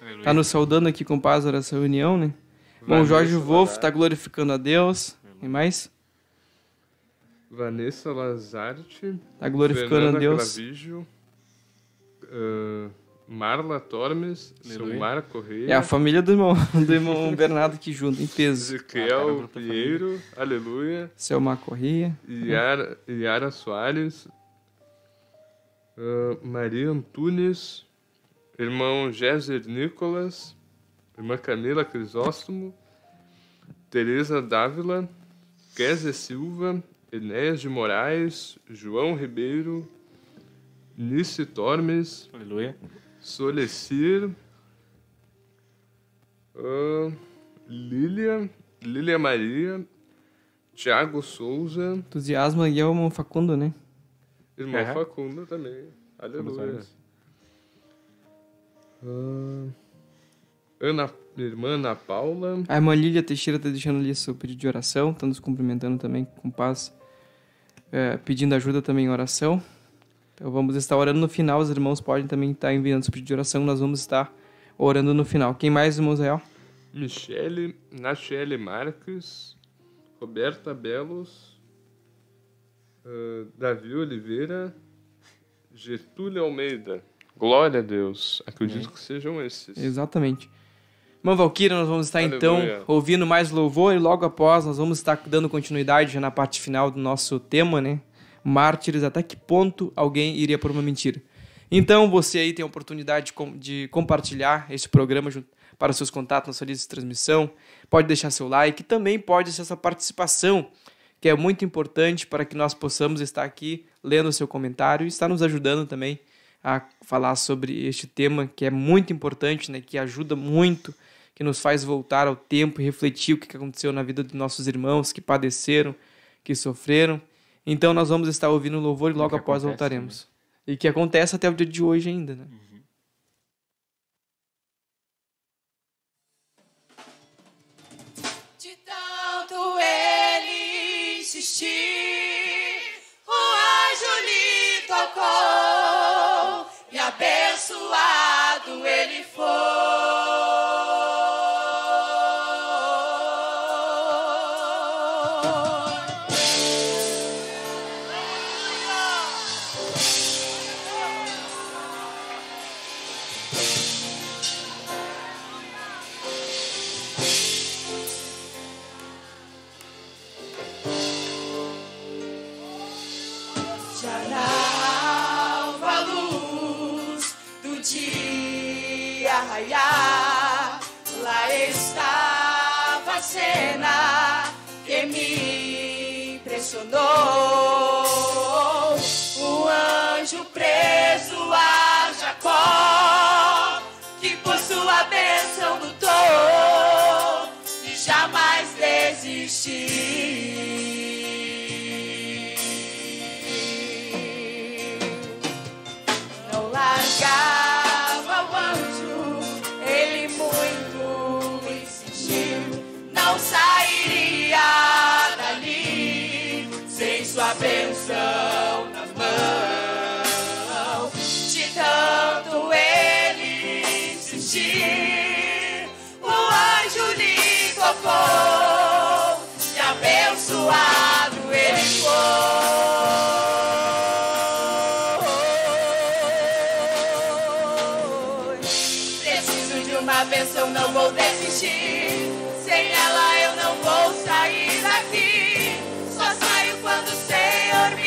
Tá nos saudando aqui com paz, oração e união, né? Bom, Vanessa Jorge Wolf Lazar- tá glorificando a Deus. E mais? Vanessa Lazarte, Tá glorificando Fernanda a Deus. Clavijo, ah, Marla Tormes, Aleluia. Silmar Correia, É a família do irmão, do irmão Bernardo aqui junto, em peso. Ah, cara, Ezequiel grupo da Pinheiro, aleluia, Selma Corrêa. Yara, Yara Soares, ah, Maria Antunes, irmão Géser Nicolas, irmã Camila Crisóstomo, Tereza Dávila, Kézia Silva, Enéas de Moraes, João Ribeiro, Nice Tormes, Aleluia. Solecir, ah, Lília, Lília Maria, Tiago Souza, Entusiasmo e é o irmão Facundo, né? irmão Aham. Facundo também. Somos Aleluia. vários. Ah, Ana, irmã Ana Paula, A irmã Lília Teixeira tá deixando ali seu pedido de oração, tá nos cumprimentando também com paz, é, pedindo ajuda também em oração. Então vamos estar orando no final, os irmãos podem também estar enviando seu pedido de oração, nós vamos estar orando no final. Quem mais, irmão Israel? Michele, Nachele Marques, Roberta Belos, ah, Davi Oliveira, Getúlio Almeida. Glória a Deus. Acredito que sejam esses. Exatamente. Irmã Valquíria, nós vamos estar Aleluia. então ouvindo mais louvor e logo após nós vamos estar dando continuidade já na parte final do nosso tema, né? Mártires, até que ponto alguém iria por uma mentira. Então você aí tem a oportunidade de, com- de compartilhar este programa junto, para os seus contatos na sua lista de transmissão, pode deixar seu like, também pode deixar essa participação, que é muito importante para que nós possamos estar aqui lendo o seu comentário e estar nos ajudando também a falar sobre este tema que é muito importante, né, que ajuda muito, que nos faz voltar ao tempo e refletir o que aconteceu na vida dos nossos irmãos que padeceram, que sofreram. Então nós vamos estar ouvindo o louvor e logo que após acontece, voltaremos. E que acontece até o dia de hoje ainda, né? De tanto ele insistir, o anjo lhe tocou e abençoado ele já na alva luz do dia raiar, lá estava a cena que me impressionou. O anjo preso a Jacó, que por sua bênção lutou e jamais desistiu. Não largava o anjo, ele muito insistiu. Não sairia dali sem sua bênção na mão. De tanto ele insistir, o anjo lhe tocou e abençoado ele foi. Preciso de uma bênção, não vou desistir. Sem ela eu não vou sair daqui. Só saio quando o Senhor me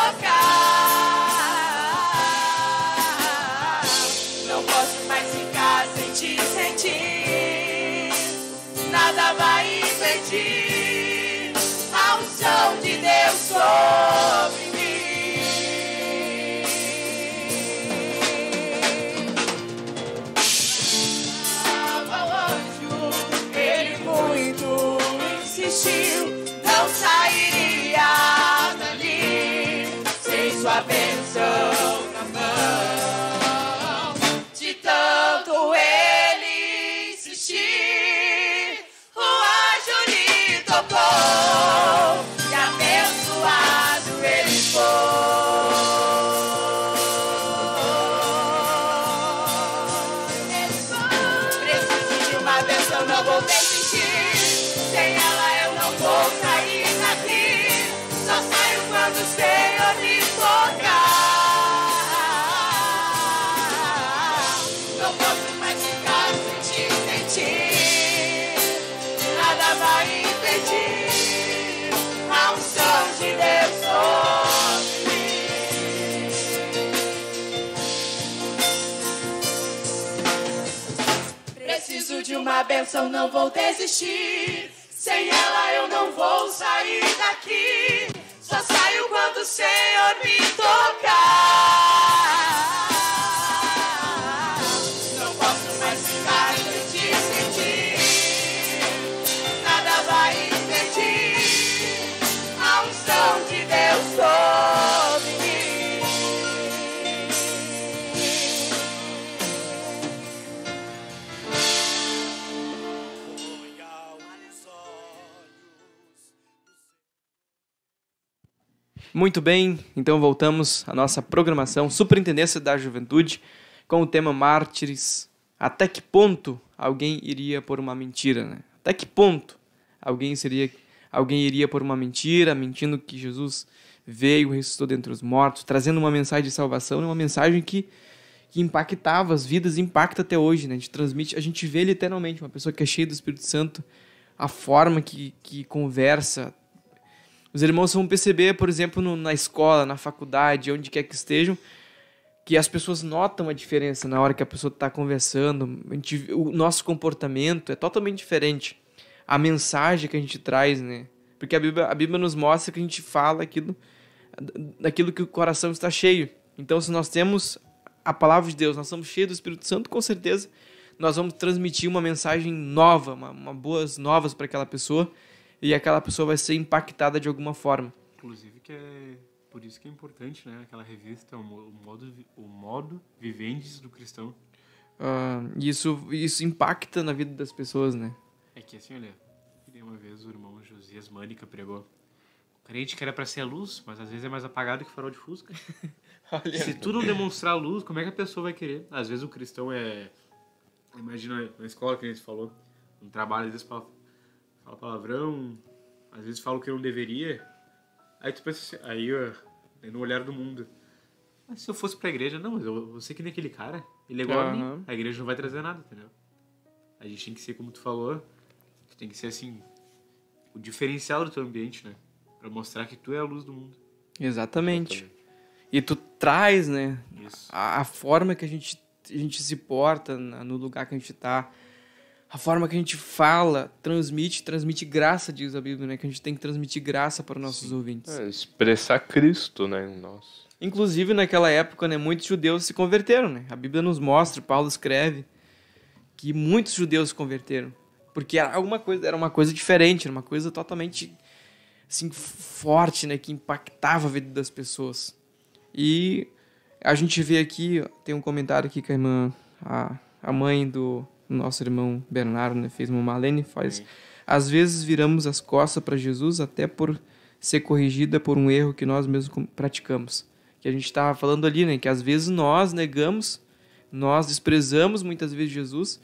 tocar. Não posso mais ficar sem te sentir. Nada vai impedir a unção de Deus sobre mim. Estava o anjo, ele muito insistiu, não sairia dali sem sua bênção na mão. De tanto ele insistir, o anjo lhe tocou e abençoado ele foi. Ele foi. me tocar. Não posso mais ficar sem te sentir. Nada vai impedir a unção de Deus sobre mim. Preciso de uma bênção, não vou desistir. Sem ela eu não vou sair daqui. Só saio quando o Senhor me tocar. Não posso mais ficar sem te sentir. Nada vai impedir a unção de Deus sobre mim. Muito bem, então voltamos à nossa programação Superintendência da Juventude com o tema Mártires. Até que ponto alguém iria por uma mentira, né? Até que ponto alguém seria, alguém iria por uma mentira, mentindo que Jesus veio, ressuscitou dentre os mortos, trazendo uma mensagem de salvação, uma mensagem que, que impactava as vidas, impacta até hoje, né? A gente transmite, a gente vê literalmente uma pessoa que é cheia do Espírito Santo, a forma que, que conversa. Os irmãos vão perceber, por exemplo, no, na escola, na faculdade, onde quer que estejam, que as pessoas notam a diferença na hora que a pessoa está conversando. A gente, o nosso comportamento é totalmente diferente. A mensagem que a gente traz, né? Porque a Bíblia, a Bíblia nos mostra que a gente fala aquilo, daquilo que o coração está cheio. Então, se nós temos a palavra de Deus, nós somos cheios do Espírito Santo, com certeza nós vamos transmitir uma mensagem nova, uma, uma boas novas para aquela pessoa, e aquela pessoa vai ser impactada de alguma forma. Inclusive, que é por isso que é importante, né? Aquela revista, o modo, o modo vivendes do cristão. Uh, isso, isso impacta na vida das pessoas, né? É que assim, olha, uma vez o irmão Josias Mânica pregou: o crente que era para ser a luz, mas às vezes é mais apagado que farol de fusca. Olha. Se tu não demonstrar a luz, como é que a pessoa vai querer? Às vezes o cristão é... Imagina na escola que a gente falou, no trabalho, às vezes fala, fala palavrão, às vezes fala o que não deveria. Aí tu pensa assim, aí no olhar do mundo, mas se eu fosse pra igreja, não, eu vou ser que nem aquele cara, ele é igual uhum. a mim, a igreja não vai trazer nada, entendeu? A gente tem que ser, como tu falou, tu tem que ser assim, o diferencial do teu ambiente, né? Pra mostrar que tu é a luz do mundo. Exatamente. Exatamente. E tu traz, né, Isso. A, a forma que a gente, a gente se porta no lugar que a gente tá, a forma que a gente fala, transmite, transmite graça, diz a Bíblia, né? Que a gente tem que transmitir graça para os nossos Sim. ouvintes. É, expressar Cristo, né, em nós. Inclusive, naquela época, né, muitos judeus se converteram, né? A Bíblia nos mostra, Paulo escreve, que muitos judeus se converteram. Porque era alguma coisa, era uma coisa diferente, era uma coisa totalmente assim, forte, né? Que impactava a vida das pessoas. E a gente vê aqui, ó, tem um comentário aqui que a irmã, a, a mãe do nosso irmão Bernardo, né, fez uma Marlene, faz. Sim. Às vezes viramos as costas para Jesus até por ser corrigida por um erro que nós mesmos praticamos. Que a gente estava falando ali, né, que às vezes nós negamos, nós desprezamos muitas vezes Jesus.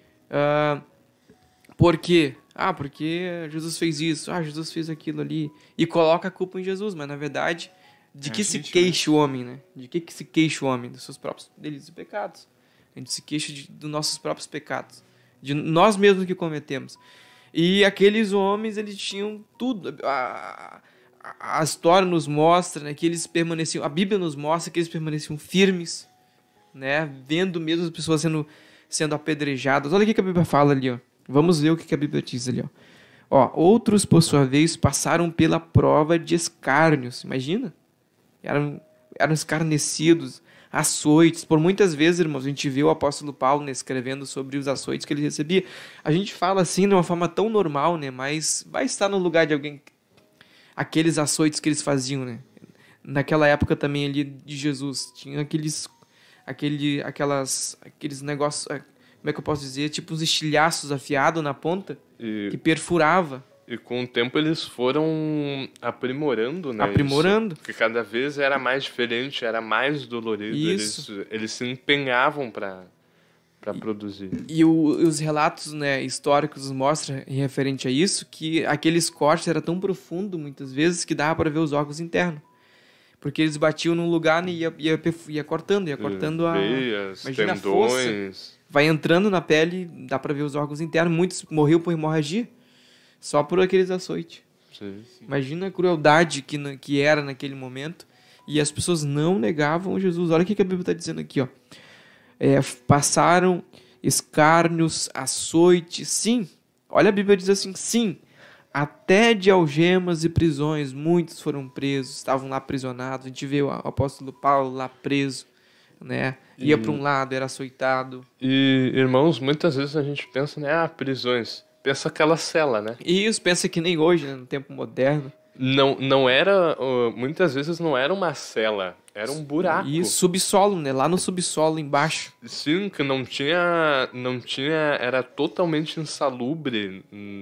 Uh, por quê? Ah, porque Jesus fez isso, ah, Jesus fez aquilo ali. E coloca a culpa em Jesus, mas na verdade, de é, que se queixa o homem, né? De que, que se queixa o homem? Dos seus próprios delitos e pecados. A gente se queixa de, dos nossos próprios pecados, de nós mesmos que cometemos. E aqueles homens, eles tinham tudo. A, a, a história nos mostra, né, que eles permaneciam, a Bíblia nos mostra que eles permaneciam firmes, né, vendo mesmo as pessoas sendo, sendo apedrejadas. Olha o que a Bíblia fala ali, ó. Vamos ver o que a Bíblia diz ali, ó. Ó, outros, por sua vez, passaram pela prova de escárnios. Imagina? Eram, eram escarnecidos, açoites. Por muitas vezes, irmãos, a gente vê o apóstolo Paulo, né, escrevendo sobre os açoites que ele recebia. A gente fala assim de uma forma tão normal, né, mas vai estar no lugar de alguém. Aqueles açoites que eles faziam, né? Naquela época também ali de Jesus, tinha aqueles, aquele, aquelas, aqueles negócios, como é que eu posso dizer? Tipo uns estilhaços afiados na ponta, e... que perfurava. E com o tempo eles foram aprimorando, né? Aprimorando. Isso, porque cada vez era mais diferente, era mais dolorido. Isso. Eles, eles se empenhavam para para produzir. E o, os relatos, né, históricos mostram, em referente a isso, que aqueles cortes eram tão profundos, muitas vezes, que dava para ver os órgãos internos. Porque eles batiam num lugar e ia, ia, ia cortando, ia cortando a... Veias, Imagina tendões. a força. Vai entrando na pele, dá pra ver os órgãos internos. Muitos morriam por hemorragia, só por aqueles açoites. Sim. Imagina a crueldade que, na, que era naquele momento. E as pessoas não negavam Jesus. Olha o que, que a Bíblia está dizendo aqui, ó. É, passaram escárnios, açoites, sim. Olha, a Bíblia diz assim, sim. Até de algemas e prisões, muitos foram presos, estavam lá aprisionados. A gente vê o apóstolo Paulo lá preso, né? Ia E... para um lado, era açoitado. E, irmãos, muitas vezes a gente pensa, né? Ah, prisões. Pensa aquela cela, né? E isso, pensa que nem hoje, né, no tempo moderno. Não, não era... Uh, muitas vezes não era uma cela, era um buraco. E subsolo, né? Lá no subsolo, embaixo. Sim, que não tinha... Não tinha... Era totalmente insalubre.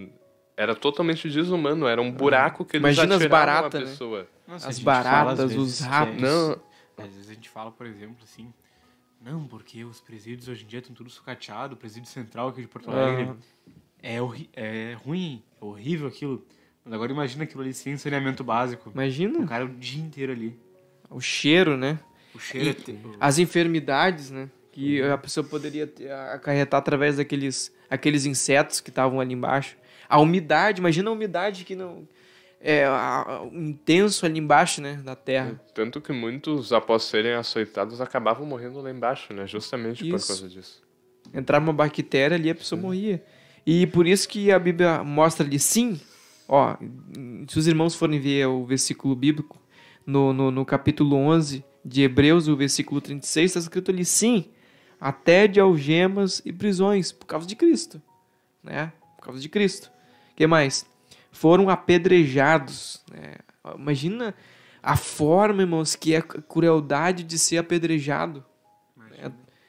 Era totalmente desumano. Era um buraco que eles Imagina as atiravam baratas, a né? pessoa. Nossa, a As gente fala, às baratas, vezes, os que é ratos. isso. Não... Às vezes a gente fala, por exemplo, assim, não, porque os presídios hoje em dia estão tudo sucateado, o presídio central aqui de Porto Alegre Uhum. é, horri- é ruim, é horrível aquilo. Mas agora imagina aquilo ali sem saneamento básico. O Imagina cara o dia inteiro ali. o cheiro, né? O cheiro E é... te- as enfermidades, né? Que a pessoa poderia ter- acarretar através daqueles aqueles insetos que estavam ali embaixo. A umidade, imagina a umidade que não... É a- a- o intenso ali embaixo, né? Da terra. Tanto que muitos, após serem açoitados, acabavam morrendo lá embaixo, né? Justamente por Isso. causa disso. Entrava uma bactéria ali, a pessoa morria. E por isso que a Bíblia mostra ali, sim, ó, se os irmãos forem ver o versículo bíblico, no, no, no capítulo onze de Hebreus, o versículo trinta e seis, está escrito ali, sim, até de algemas e prisões, por causa de Cristo, né? Por causa de Cristo. O que mais? Foram apedrejados, né? Imagina a forma, irmãos, que é a crueldade de ser apedrejado. Né?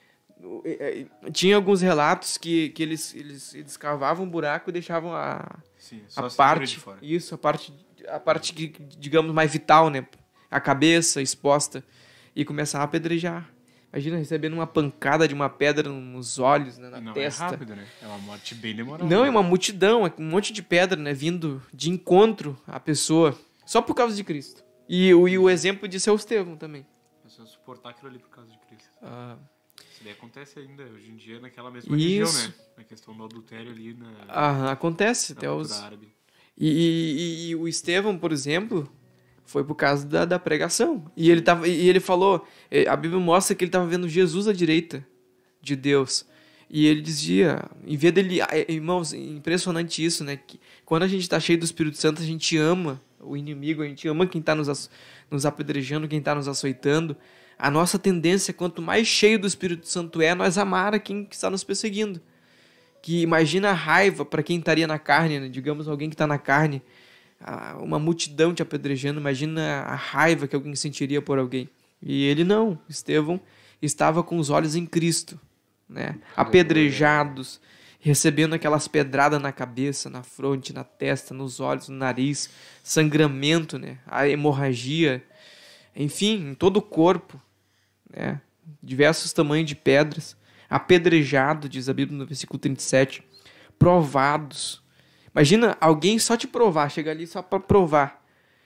Tinha alguns relatos que, que eles, eles, eles cavavam um buraco e deixavam a, Sim, só a a cintura parte, de fora. isso, a parte, a parte que, digamos, mais vital, né? A cabeça exposta, e começava a apedrejar. Imagina recebendo uma pancada de uma pedra nos olhos, né, na Não testa. é rápido, né? É uma morte bem demorada. Não, é uma multidão, é um monte de pedra, né, vindo de encontro à pessoa, só por causa de Cristo. E, o- e o exemplo disso é o Estevão também. É só suportar aquilo ali por causa de Cristo. Ah, Isso daí acontece ainda, hoje em dia, naquela mesma Isso. região, né? Na questão do adultério ali na, ah, acontece, na até cultura os... árabe. E, e- e o Estevão, por exemplo, foi por causa da, da pregação. E ele, tava, e ele falou, eh, a Bíblia mostra que ele estava vendo Jesus à direita de Deus. E ele dizia, em vez dele... ah, eh, Irmãos, impressionante isso, né? Que quando a gente está cheio do Espírito Santo, a gente ama o inimigo, a gente ama quem está nos, aç- nos apedrejando, quem está nos açoitando. A nossa tendência, quanto mais cheio do Espírito Santo é, nós amar a quem está nos perseguindo. Que imagina a raiva para quem estaria na carne, né? Digamos, alguém que está na carne, ah, uma multidão te apedrejando, imagina a raiva que alguém sentiria por alguém. E ele não, Estevão estava com os olhos em Cristo, né? Apedrejados, recebendo aquelas pedradas na cabeça, na fronte, na testa, nos olhos, no nariz, sangramento, né? A hemorragia, enfim, em todo o corpo, né? Diversos tamanhos de pedras, apedrejado, diz a Bíblia no versículo trinta e sete, provados. Imagina alguém só te provar, chega ali só para provar.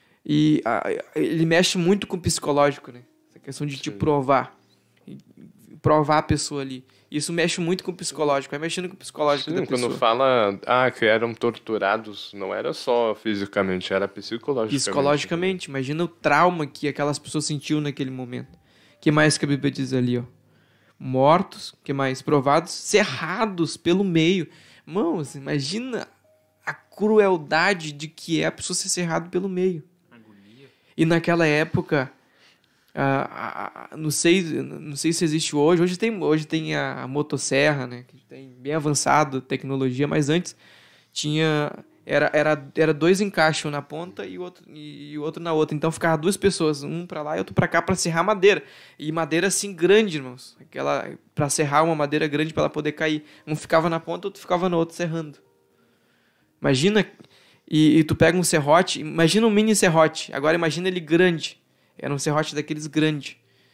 E ah, ele mexe muito com o psicológico, né? Essa questão de te Sim. provar. E provar a pessoa ali. Isso mexe muito com o psicológico, vai mexendo com o psicológico Sim, da quando pessoa. fala ah, que eram torturados, não era só fisicamente, era psicologicamente. Psicologicamente, imagina o trauma que aquelas pessoas sentiam naquele momento. O que mais que a Bíblia diz ali, ó? Mortos, que mais? Provados, cerrados pelo meio. Mãos, imagina a crueldade de que é a pessoa ser cerrado pelo meio. Agonia. E naquela época, ah, ah, ah, não sei, não sei se existe hoje. Hoje tem, hoje tem a motosserra, né? Que tem bem avançado tecnologia, mas antes tinha era, era, era dois encaixes, um na ponta e o outro e o outro na outra. Então ficava duas pessoas, um para lá e outro para cá para serrar madeira. E madeira assim grande, irmãos. Aquela para serrar uma madeira grande para ela poder cair. Um ficava na ponta, outro ficava no outro serrando. Imagina, e, e tu pega um serrote, imagina um mini serrote, agora imagina ele grande, era um serrote daqueles grande,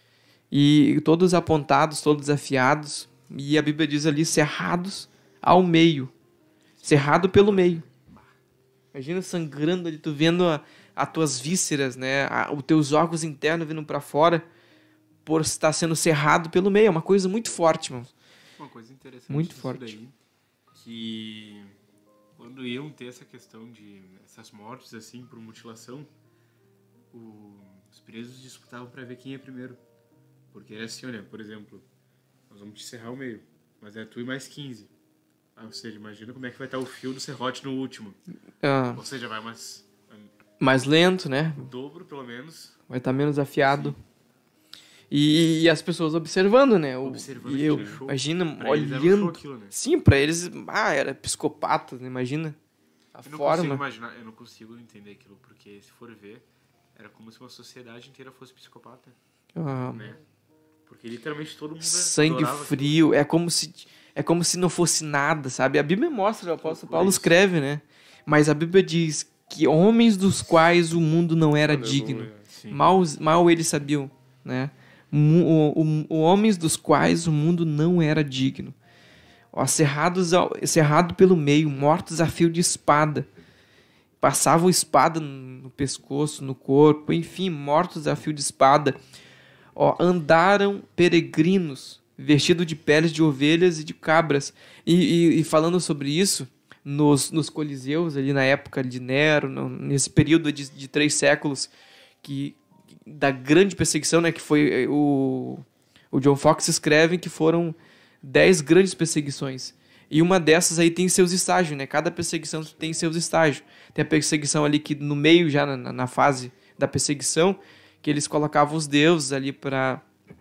e todos apontados, todos afiados, e a Bíblia diz ali, cerrados ao meio, cerrado pelo meio. Imagina sangrando ali, tu vendo a, as tuas vísceras, né? A, os teus órgãos internos vindo para fora por estar sendo cerrado pelo meio. É uma coisa muito forte, irmão. Uma coisa interessante Muito disso forte. daí, que quando iam ter essa questão de essas mortes assim por mutilação, o, os presos disputavam para ver quem ia primeiro. Porque era assim, olha, por exemplo, nós vamos te serrar o meio, mas é tu e mais quinze. Ah, ou seja, imagina como é que vai estar o fio do serrote no último. Ah, Ou seja, vai mais mais lento, né? o dobro, pelo menos. Vai estar menos afiado. E, e as pessoas observando, né? O- Observando e eu, aquele show. imagina, Pra eles era um show olhando. aquilo, né? Sim, pra eles, ah, era psicopata, né? Imagina a Eu não consigo forma. imaginar, eu não consigo entender aquilo, porque se for ver, era como se uma sociedade inteira fosse psicopata, Ah, né? Porque literalmente todo mundo sangue adorava frio, é como se é como se não fosse nada, sabe? A Bíblia mostra, o apóstolo Paulo isso. escreve, né? Mas a Bíblia diz que homens dos quais o mundo não era digno. aquilo. Sim. Mal, mal eles sabiam, né? Mu- O, o, o homens dos quais o mundo não era digno. Ó, cerrados ao, cerrado pelo meio, mortos a fio de espada. Passavam espada no pescoço, no corpo, enfim, mortos a fio de espada. Ó, andaram peregrinos, vestidos de peles de ovelhas e de cabras. E, e- e falando sobre isso, nos, nos coliseus, ali na época de Nero, no- nesse período de, de três séculos, que, da grande perseguição, né, que foi eh, o, o John Fox escreve que foram dez grandes perseguições. E uma dessas aí tem seus estágios, né? Cada perseguição tem seus estágios. Tem a perseguição ali que no meio, já na, na fase da perseguição, que eles colocavam os deuses ali para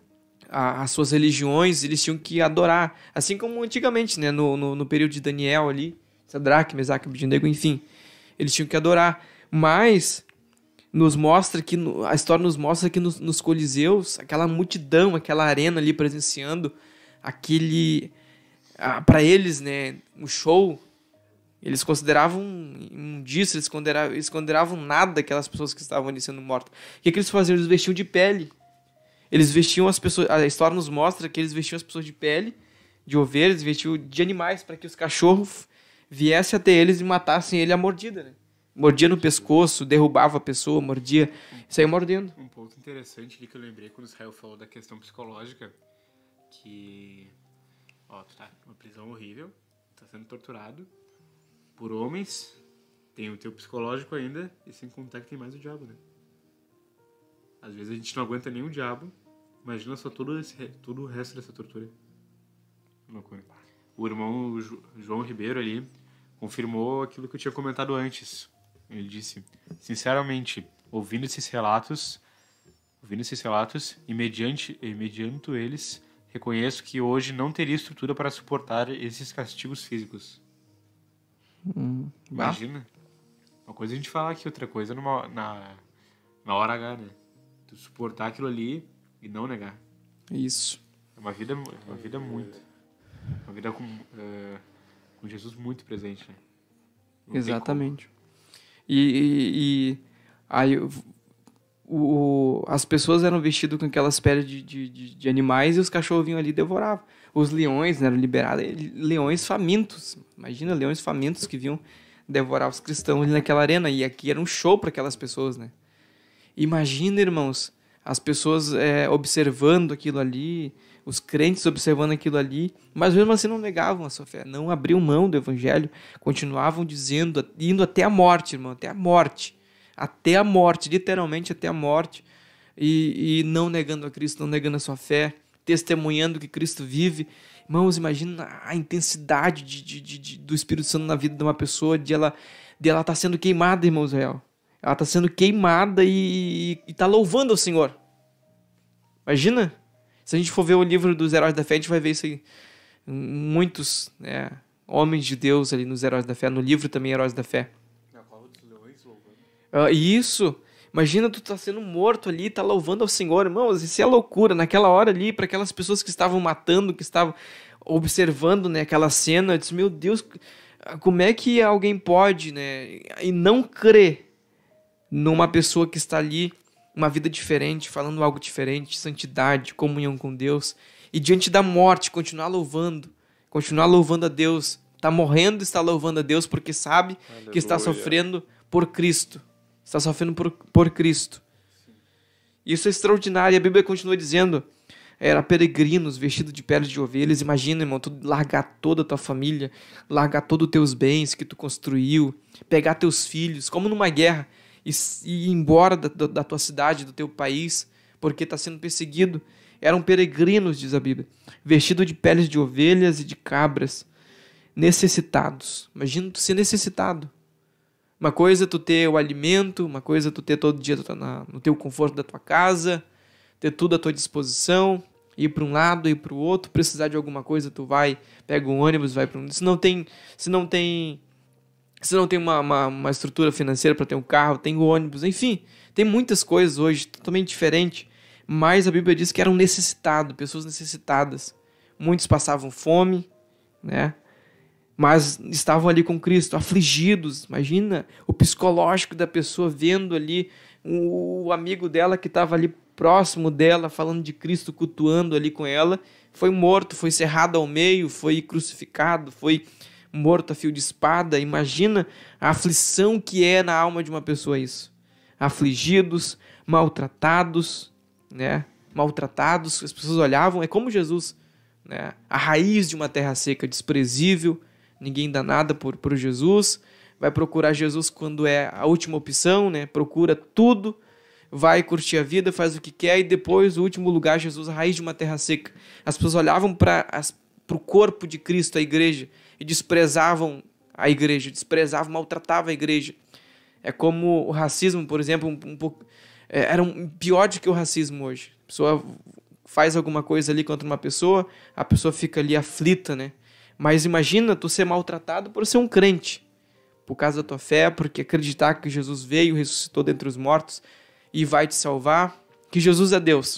as suas religiões, eles tinham que adorar. Assim como antigamente, né? No, no, no período de Daniel ali, Sadraque, Mesaque, Abednego, enfim. Eles tinham que adorar. Mas nos mostra que no- a história nos mostra que nos, nos coliseus, aquela multidão, aquela arena ali presenciando aquele, para eles, né, um show, eles consideravam um disso, eles consideravam, eles consideravam nada aquelas pessoas que estavam ali sendo mortas. O que, que eles faziam? Eles vestiam de pele. Eles vestiam as pessoas, a história nos mostra que eles vestiam as pessoas de pele, de ovelhas, vestiam de animais para que os cachorros viessem até eles e matassem ele à mordida, né? Mordia no pescoço, derrubava a pessoa, mordia, saía mordendo. Um ponto interessante ali que eu lembrei quando o Israel falou da questão psicológica, que, ó, tu tá numa prisão horrível, tá sendo torturado por homens, tem o teu psicológico ainda, e sem contar que tem mais o diabo, né? Às vezes a gente não aguenta nem o diabo, imagina só todo, esse, re- todo o resto dessa tortura. Loucura. O irmão Ju- João Ribeiro ali confirmou aquilo que eu tinha comentado antes. Ele disse, sinceramente, ouvindo esses relatos, ouvindo esses relatos, e mediante, e mediante eles, reconheço que hoje não teria estrutura para suportar esses castigos físicos. Hum, Imagina. Uma coisa é a gente falar aqui, outra coisa numa, na, na hora H, né? Tu suportar aquilo ali e não negar. Isso. É uma vida, uma vida muito. Uma vida com, eh, com Jesus muito presente, né? Não tem Exatamente. E, e- e aí o, o- as pessoas eram vestidas com aquelas peles de, de, de- de animais e os cachorros vinham ali e devoravam. Os leões, né, eram liberados. e- Leões famintos. Imagina, leões famintos que vinham devorar os cristãos ali naquela arena. E aqui era um show para aquelas pessoas, né? Imagina, irmãos, as pessoas é, observando aquilo ali, os crentes observando aquilo ali, mas mesmo assim não negavam a sua fé, não abriam mão do evangelho, continuavam dizendo, indo até a morte, irmão, até a morte, até a morte, literalmente até a morte, e, e não negando a Cristo, não negando a sua fé, testemunhando que Cristo vive. Irmãos, imagina a intensidade de, de, de- de- do Espírito Santo na vida de uma pessoa, de ela de ela estar sendo queimada, irmãos, real. Ela está sendo queimada e está louvando ao Senhor. Imagina, se a gente for ver o livro dos Heróis da Fé, a gente vai ver isso aí. Muitos, né, homens de Deus ali nos Heróis da Fé, no livro também Heróis da Fé. Na cova dos leões louvando. Ah, isso, imagina tu tá sendo morto ali, tá louvando ao Senhor, irmãos, isso é loucura, naquela hora ali, para aquelas pessoas que estavam matando, que estavam observando, né, aquela cena, eu disse, meu Deus, como é que alguém pode, né, e não crer numa pessoa que está ali, uma vida diferente, falando algo diferente, santidade, comunhão com Deus, e diante da morte, continuar louvando, continuar louvando a Deus, tá morrendo e está louvando a Deus porque sabe que está Aleluia. sofrendo por Cristo. Está sofrendo por, por Cristo. Isso é extraordinário. E a Bíblia continua dizendo, era peregrinos vestidos de peles de ovelhas. Imagina, irmão, tu largar toda a tua família, largar todos os teus bens que tu construiu, pegar teus filhos, como numa guerra, e, e ir embora da, da tua cidade, do teu país, porque está sendo perseguido. Eram peregrinos, diz a Bíblia, vestidos de peles de ovelhas e de cabras, necessitados. Imagina tu ser necessitado. Uma coisa é tu ter o alimento, uma coisa é tu ter todo dia no teu conforto da tua casa, ter tudo à tua disposição, ir para um lado, ir para o outro, precisar de alguma coisa, tu vai, pega um ônibus, vai para um... Se não tem, se não tem, se não tem uma, uma, uma estrutura financeira para ter um carro, tem o ônibus, enfim, tem muitas coisas hoje totalmente diferentes, mas a Bíblia diz que eram necessitados, pessoas necessitadas. Muitos passavam fome, né? Mas estavam ali com Cristo, afligidos. Imagina o psicológico da pessoa vendo ali o amigo dela que estava ali próximo dela, falando de Cristo, cultuando ali com ela, foi morto, foi cerrado ao meio, foi crucificado, foi morto a fio de espada. Imagina a aflição que é na alma de uma pessoa isso. Afligidos, maltratados, né? Maltratados, as pessoas olhavam, é como Jesus, né? A raiz de uma terra seca, desprezível. Ninguém dá nada por, por Jesus, vai procurar Jesus quando é a última opção, né? Procura tudo, vai curtir a vida, faz o que quer, e depois, o último lugar, Jesus, a raiz de uma terra seca. As pessoas olhavam para o corpo de Cristo, a igreja, e desprezavam a igreja, desprezavam, maltratavam a igreja. É como o racismo, por exemplo, um, um pouco, é, era um, pior do que o racismo hoje. A pessoa faz alguma coisa ali contra uma pessoa, a pessoa fica ali aflita, né? Mas imagina tu ser maltratado por ser um crente, por causa da tua fé, porque acreditar que Jesus veio, ressuscitou dentre os mortos e vai te salvar, que Jesus é Deus.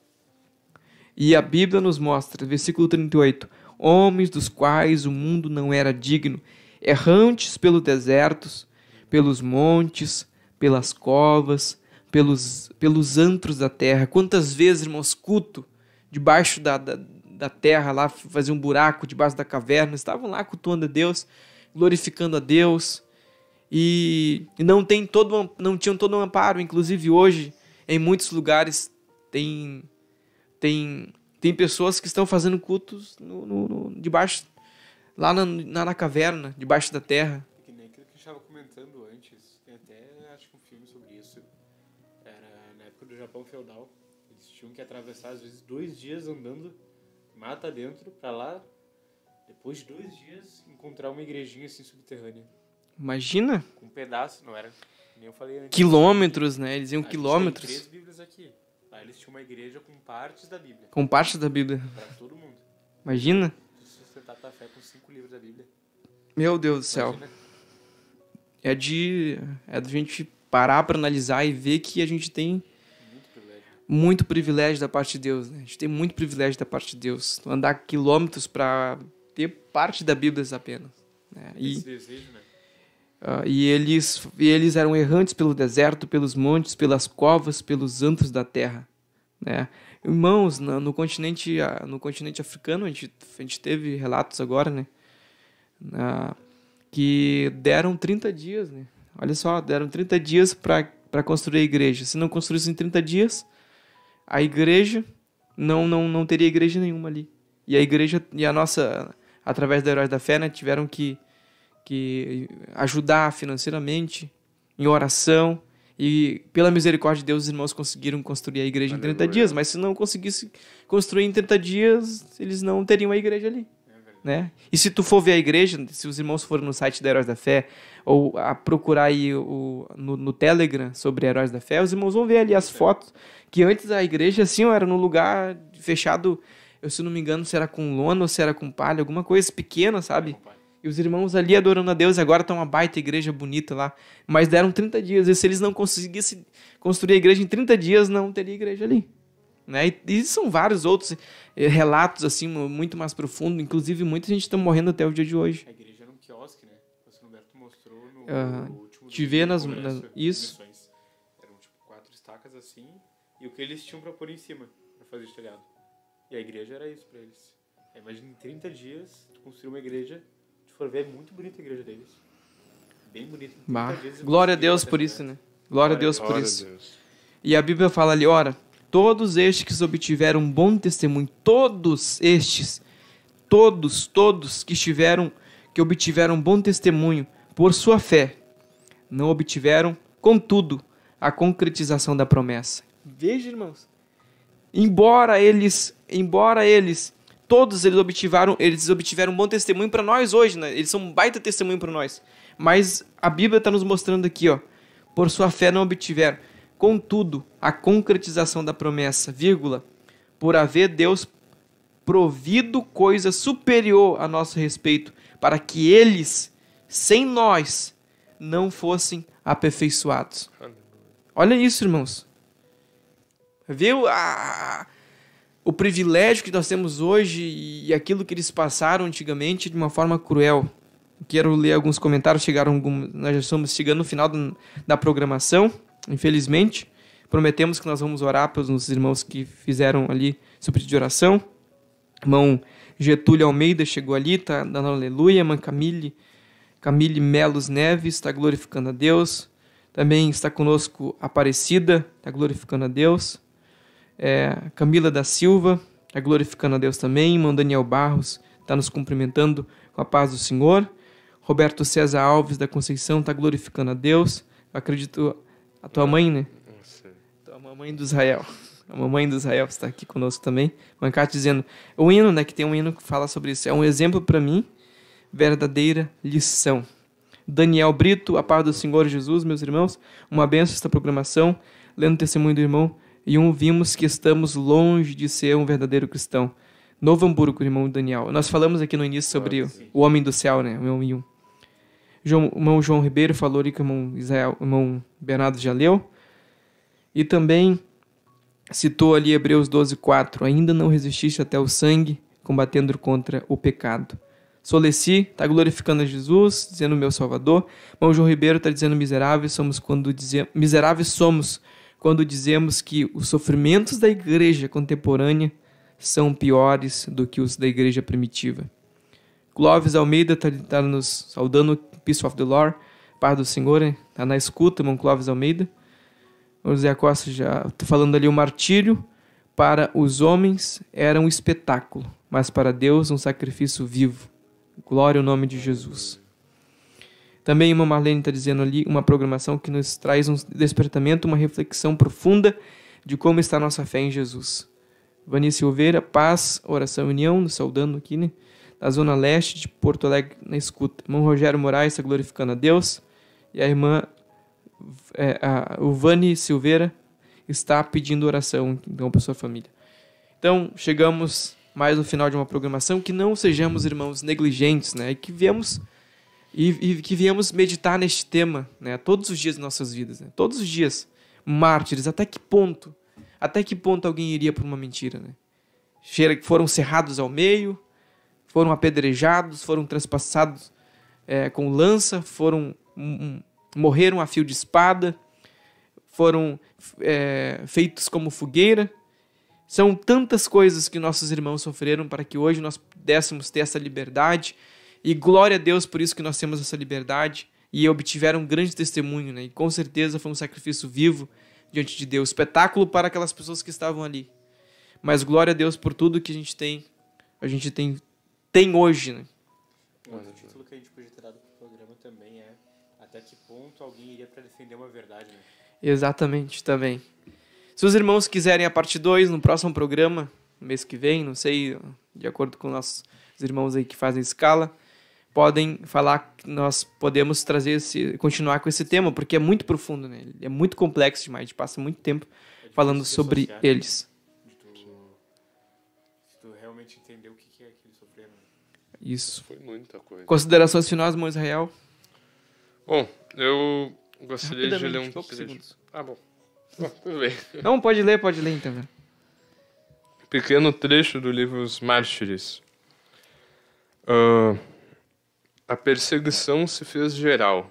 E a Bíblia nos mostra, versículo trinta e oito, homens dos quais o mundo não era digno, errantes pelos desertos, pelos montes, pelas covas, pelos, pelos antros da terra. Quantas vezes, irmãos, culto debaixo da... da da terra lá, fazia um buraco debaixo da caverna, estavam lá cultuando a Deus, glorificando a Deus, e, e não, tem todo, não tinham todo um amparo. Inclusive hoje, em muitos lugares, tem, tem, tem pessoas que estão fazendo cultos no, no, no, debaixo, lá na, na, na caverna, debaixo da terra. Que nem aquilo que a gente estava comentando antes, tem até, acho que um filme sobre isso, era na época do Japão feudal, eles tinham que atravessar, às vezes, dois dias andando mata dentro, pra lá, depois de dois dias, encontrar uma igrejinha assim subterrânea. Imagina? Com um pedaço, não era, nem eu falei antes. Quilômetros, né? Eles iam a quilômetros. Tem três Bíblias aqui. Lá eles tinham uma igreja com partes da Bíblia. Com partes da Bíblia. Pra todo mundo. Imagina? Se sustentar tua fé com cinco livros da Bíblia. Meu Deus do céu. Imagina. É de, é de a gente parar pra analisar e ver que a gente tem muito privilégio da parte de Deus, né? A gente tem muito privilégio da parte de Deus. Andar quilômetros para ter parte da Bíblia apenas, né? E, esse desejo, né? Uh, e, eles, e eles eram errantes pelo deserto, pelos montes, pelas covas, pelos antros da terra, né? Irmãos, no, no, continente, no continente africano, a gente, a gente teve relatos agora, né? Uh, que deram trinta dias, né? Olha só, deram trinta dias para construir a igreja. Se não construísse em trinta dias, a igreja não, não, não teria igreja nenhuma ali. E a igreja e a nossa, através da Heróis da Fé, né, tiveram que, que ajudar financeiramente, em oração. E pela misericórdia de Deus, os irmãos conseguiram construir a igreja Aleluia. Em trinta dias. Mas se não conseguisse construir em trinta dias, eles não teriam a igreja ali. Né? E se tu for ver a igreja, se os irmãos forem no site da Heróis da Fé, ou a procurar aí o, no, no Telegram sobre Heróis da Fé, os irmãos vão ver ali as fotos, que antes a igreja assim, ó, era num lugar fechado, eu se não me engano, se era com lona ou se era com palha, alguma coisa pequena, sabe? E os irmãos ali adorando a Deus, agora estão uma baita igreja bonita lá, mas deram trinta dias, e se eles não conseguissem construir a igreja em trinta dias, não teria igreja ali. Né? E, e são vários outros eh, relatos assim, muito mais profundos. Inclusive, muita gente está morrendo até o dia de hoje. A igreja era um quiosque, né? O pastor Humberto mostrou no, uh, no último te vê nas, congresso, nas isso. Missões. Eram tipo quatro estacas assim, e o que eles tinham para pôr em cima, para fazer o telhado. E a igreja era isso para eles. Aí, imagina, em trinta dias, tu construir uma igreja, tu for ver, é muito bonita a igreja deles. Bem bonita. Bah, glória a Deus por isso, né? Glória a Deus por Glória a isso. Deus. E a Bíblia fala ali, ora, todos estes que obtiveram um bom testemunho, todos estes, todos, todos que estiveram, que obtiveram um bom testemunho por sua fé, não obtiveram, contudo, a concretização da promessa. Veja, irmãos, embora eles, embora eles, todos eles obtiveram, eles obtiveram um bom testemunho para nós hoje, né? Eles são um baita testemunho para nós. Mas a Bíblia está nos mostrando aqui, ó, por sua fé não obtiveram, contudo, a concretização da promessa, vírgula, por haver Deus provido coisa superior a nosso respeito, para que eles, sem nós, não fossem aperfeiçoados. Olha isso, irmãos. Vê o, a, o privilégio que nós temos hoje e aquilo que eles passaram antigamente de uma forma cruel. Quero ler alguns comentários, chegaram alguns, nós já estamos chegando no final do, da programação, infelizmente. Prometemos que nós vamos orar pelos irmãos que fizeram ali seu pedido de oração. Irmão Getúlio Almeida chegou ali, está dando aleluia. Irmã Camille, Camille Melos Neves está glorificando a Deus. Também está conosco Aparecida, está glorificando a Deus. É, Camila da Silva está glorificando a Deus também. Irmão Daniel Barros está nos cumprimentando com a paz do Senhor. Roberto César Alves da Conceição está glorificando a Deus. Eu acredito, a tua mãe, né? Sim. A mamãe do Israel. A mamãe do Israel está aqui conosco também. Mancate dizendo, o hino, né, que tem um hino que fala sobre isso. É um exemplo para mim, verdadeira lição. Daniel Brito, a paz do Senhor Jesus, meus irmãos. Uma bênção esta programação. Lendo o testemunho do irmão. E um vimos que estamos longe de ser um verdadeiro cristão. Novo Hamburgo, irmão Daniel. Nós falamos aqui no início sobre o, o homem do céu, né? O irmão, João, o irmão João Ribeiro falou ali que o irmão, Israel, o irmão Bernardo já leu. E também citou ali Hebreus doze, quatro. Ainda não resististe até o sangue, combatendo contra o pecado. Soleci está glorificando a Jesus, dizendo meu Salvador. O irmão João Ribeiro está dizendo miseráveis somos quando dizemos, miseráveis somos quando dizemos que os sofrimentos da igreja contemporânea são piores do que os da igreja primitiva. Clóvis Almeida está tá nos saudando, Peace of the Lord, paz do Senhor, está na escuta, irmão Clóvis Almeida. O José Costa já está falando ali, o martírio para os homens era um espetáculo, mas para Deus um sacrifício vivo. Glória ao nome de Jesus. Também a irmã Marlene está dizendo ali uma programação que nos traz um despertamento, uma reflexão profunda de como está a nossa fé em Jesus. Vani Silveira, paz, oração e união, nos saudando aqui, né? Da Zona Leste de Porto Alegre, na escuta. Irmão Rogério Moraes está glorificando a Deus. E a irmã, é, a, o Vani Silveira, está pedindo oração então, para sua família. Então, chegamos mais no final de uma programação, que não sejamos, irmãos, negligentes, né? E que viemos, e, e que viemos meditar neste tema, né? Todos os dias de nossas vidas, né? Todos os dias. Mártires, até que ponto? Até que ponto alguém iria por uma mentira, né? Foram cerrados ao meio, foram apedrejados, foram transpassados é, com lança, foram um, morreram a fio de espada, foram é, feitos como fogueira. São tantas coisas que nossos irmãos sofreram para que hoje nós pudéssemos ter essa liberdade. E glória a Deus por isso que nós temos essa liberdade. E obtiveram um grande testemunho, né? E com certeza foi um sacrifício vivo diante de Deus. Espetáculo para aquelas pessoas que estavam ali. Mas glória a Deus por tudo que a gente tem. A gente tem, tem hoje, né? Um outro título que a gente podia ter dado para o programa também é até que ponto alguém iria para defender uma verdade, né? Exatamente, também. Se os irmãos quiserem a parte dois no próximo programa, no mês que vem, não sei, de acordo com nossos irmãos aí que fazem escala, podem falar que nós podemos trazer esse, continuar com esse tema, porque é muito profundo, né? É muito complexo demais, a gente passa muito tempo é falando sobre associar, eles. De tu, se tu realmente entender o que é que eles sofreram. Isso. Foi muita coisa. Considerações finais, irmão Israel? Bom, eu gostaria de ler um poucos segundos. Ah, bom. Bom, tudo bem. Não, pode ler, pode ler então. Velho. Pequeno trecho do livro Os Mártires. Uh, a perseguição se fez geral.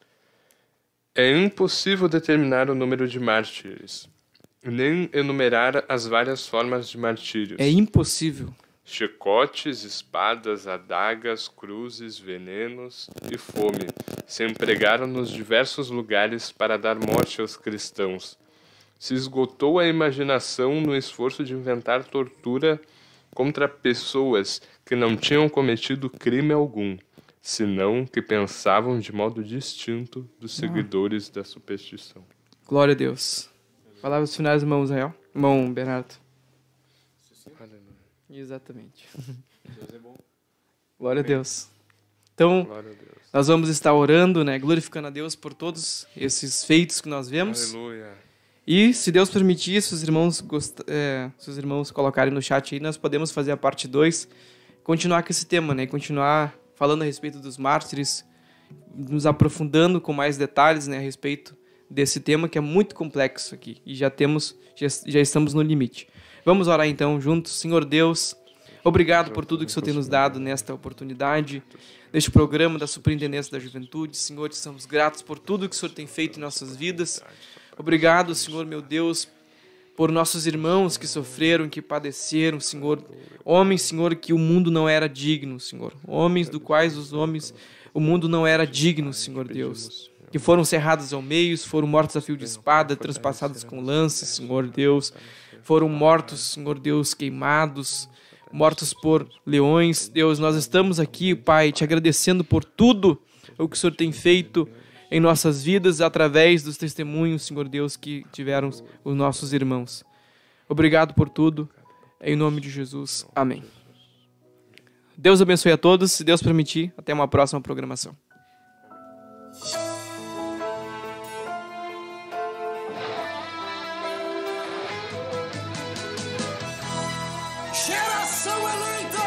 É impossível determinar o número de mártires, nem enumerar as várias formas de martírios. É impossível. Chicotes, espadas, adagas, cruzes, venenos e fome se empregaram nos diversos lugares para dar morte aos cristãos. Se esgotou a imaginação no esforço de inventar tortura contra pessoas que não tinham cometido crime algum, senão que pensavam de modo distinto dos seguidores da superstição. Glória a Deus. Palavras finais, irmão Israel. Irmão Bernardo. Exatamente. Deus é bom. Glória a Deus. Então, Glória a Deus. nós vamos estar orando, né, glorificando a Deus por todos esses feitos que nós vemos. Aleluia. E, se Deus permitir, se os irmãos, gost... é, se os irmãos colocarem no chat aí, nós podemos fazer a parte dois, continuar com esse tema, né, continuar falando a respeito dos mártires, nos aprofundando com mais detalhes, né, a respeito desse tema que é muito complexo aqui. E já temos, já, já estamos no limite. Vamos orar então juntos. Senhor Deus, obrigado por tudo que o Senhor tem nos dado nesta oportunidade, neste programa da Superintendência da Juventude. Senhor, estamos gratos por tudo que o Senhor tem feito em nossas vidas. Obrigado, Senhor, meu Deus, por nossos irmãos que sofreram, que padeceram, Senhor. Homens, Senhor, que o mundo não era digno, Senhor. Homens do quais os homens, o mundo não era digno, Senhor Deus. Que foram cerrados ao meio, foram mortos a fio de espada, transpassados com lanças, Senhor Deus. Foram mortos, Senhor Deus, queimados, mortos por leões. Deus, nós estamos aqui, Pai, te agradecendo por tudo o que o Senhor tem feito em nossas vidas, através dos testemunhos, Senhor Deus, que tiveram os nossos irmãos. Obrigado por tudo, em nome de Jesus. Amém. Deus abençoe a todos, se Deus permitir, até uma próxima programação. Geração eleita!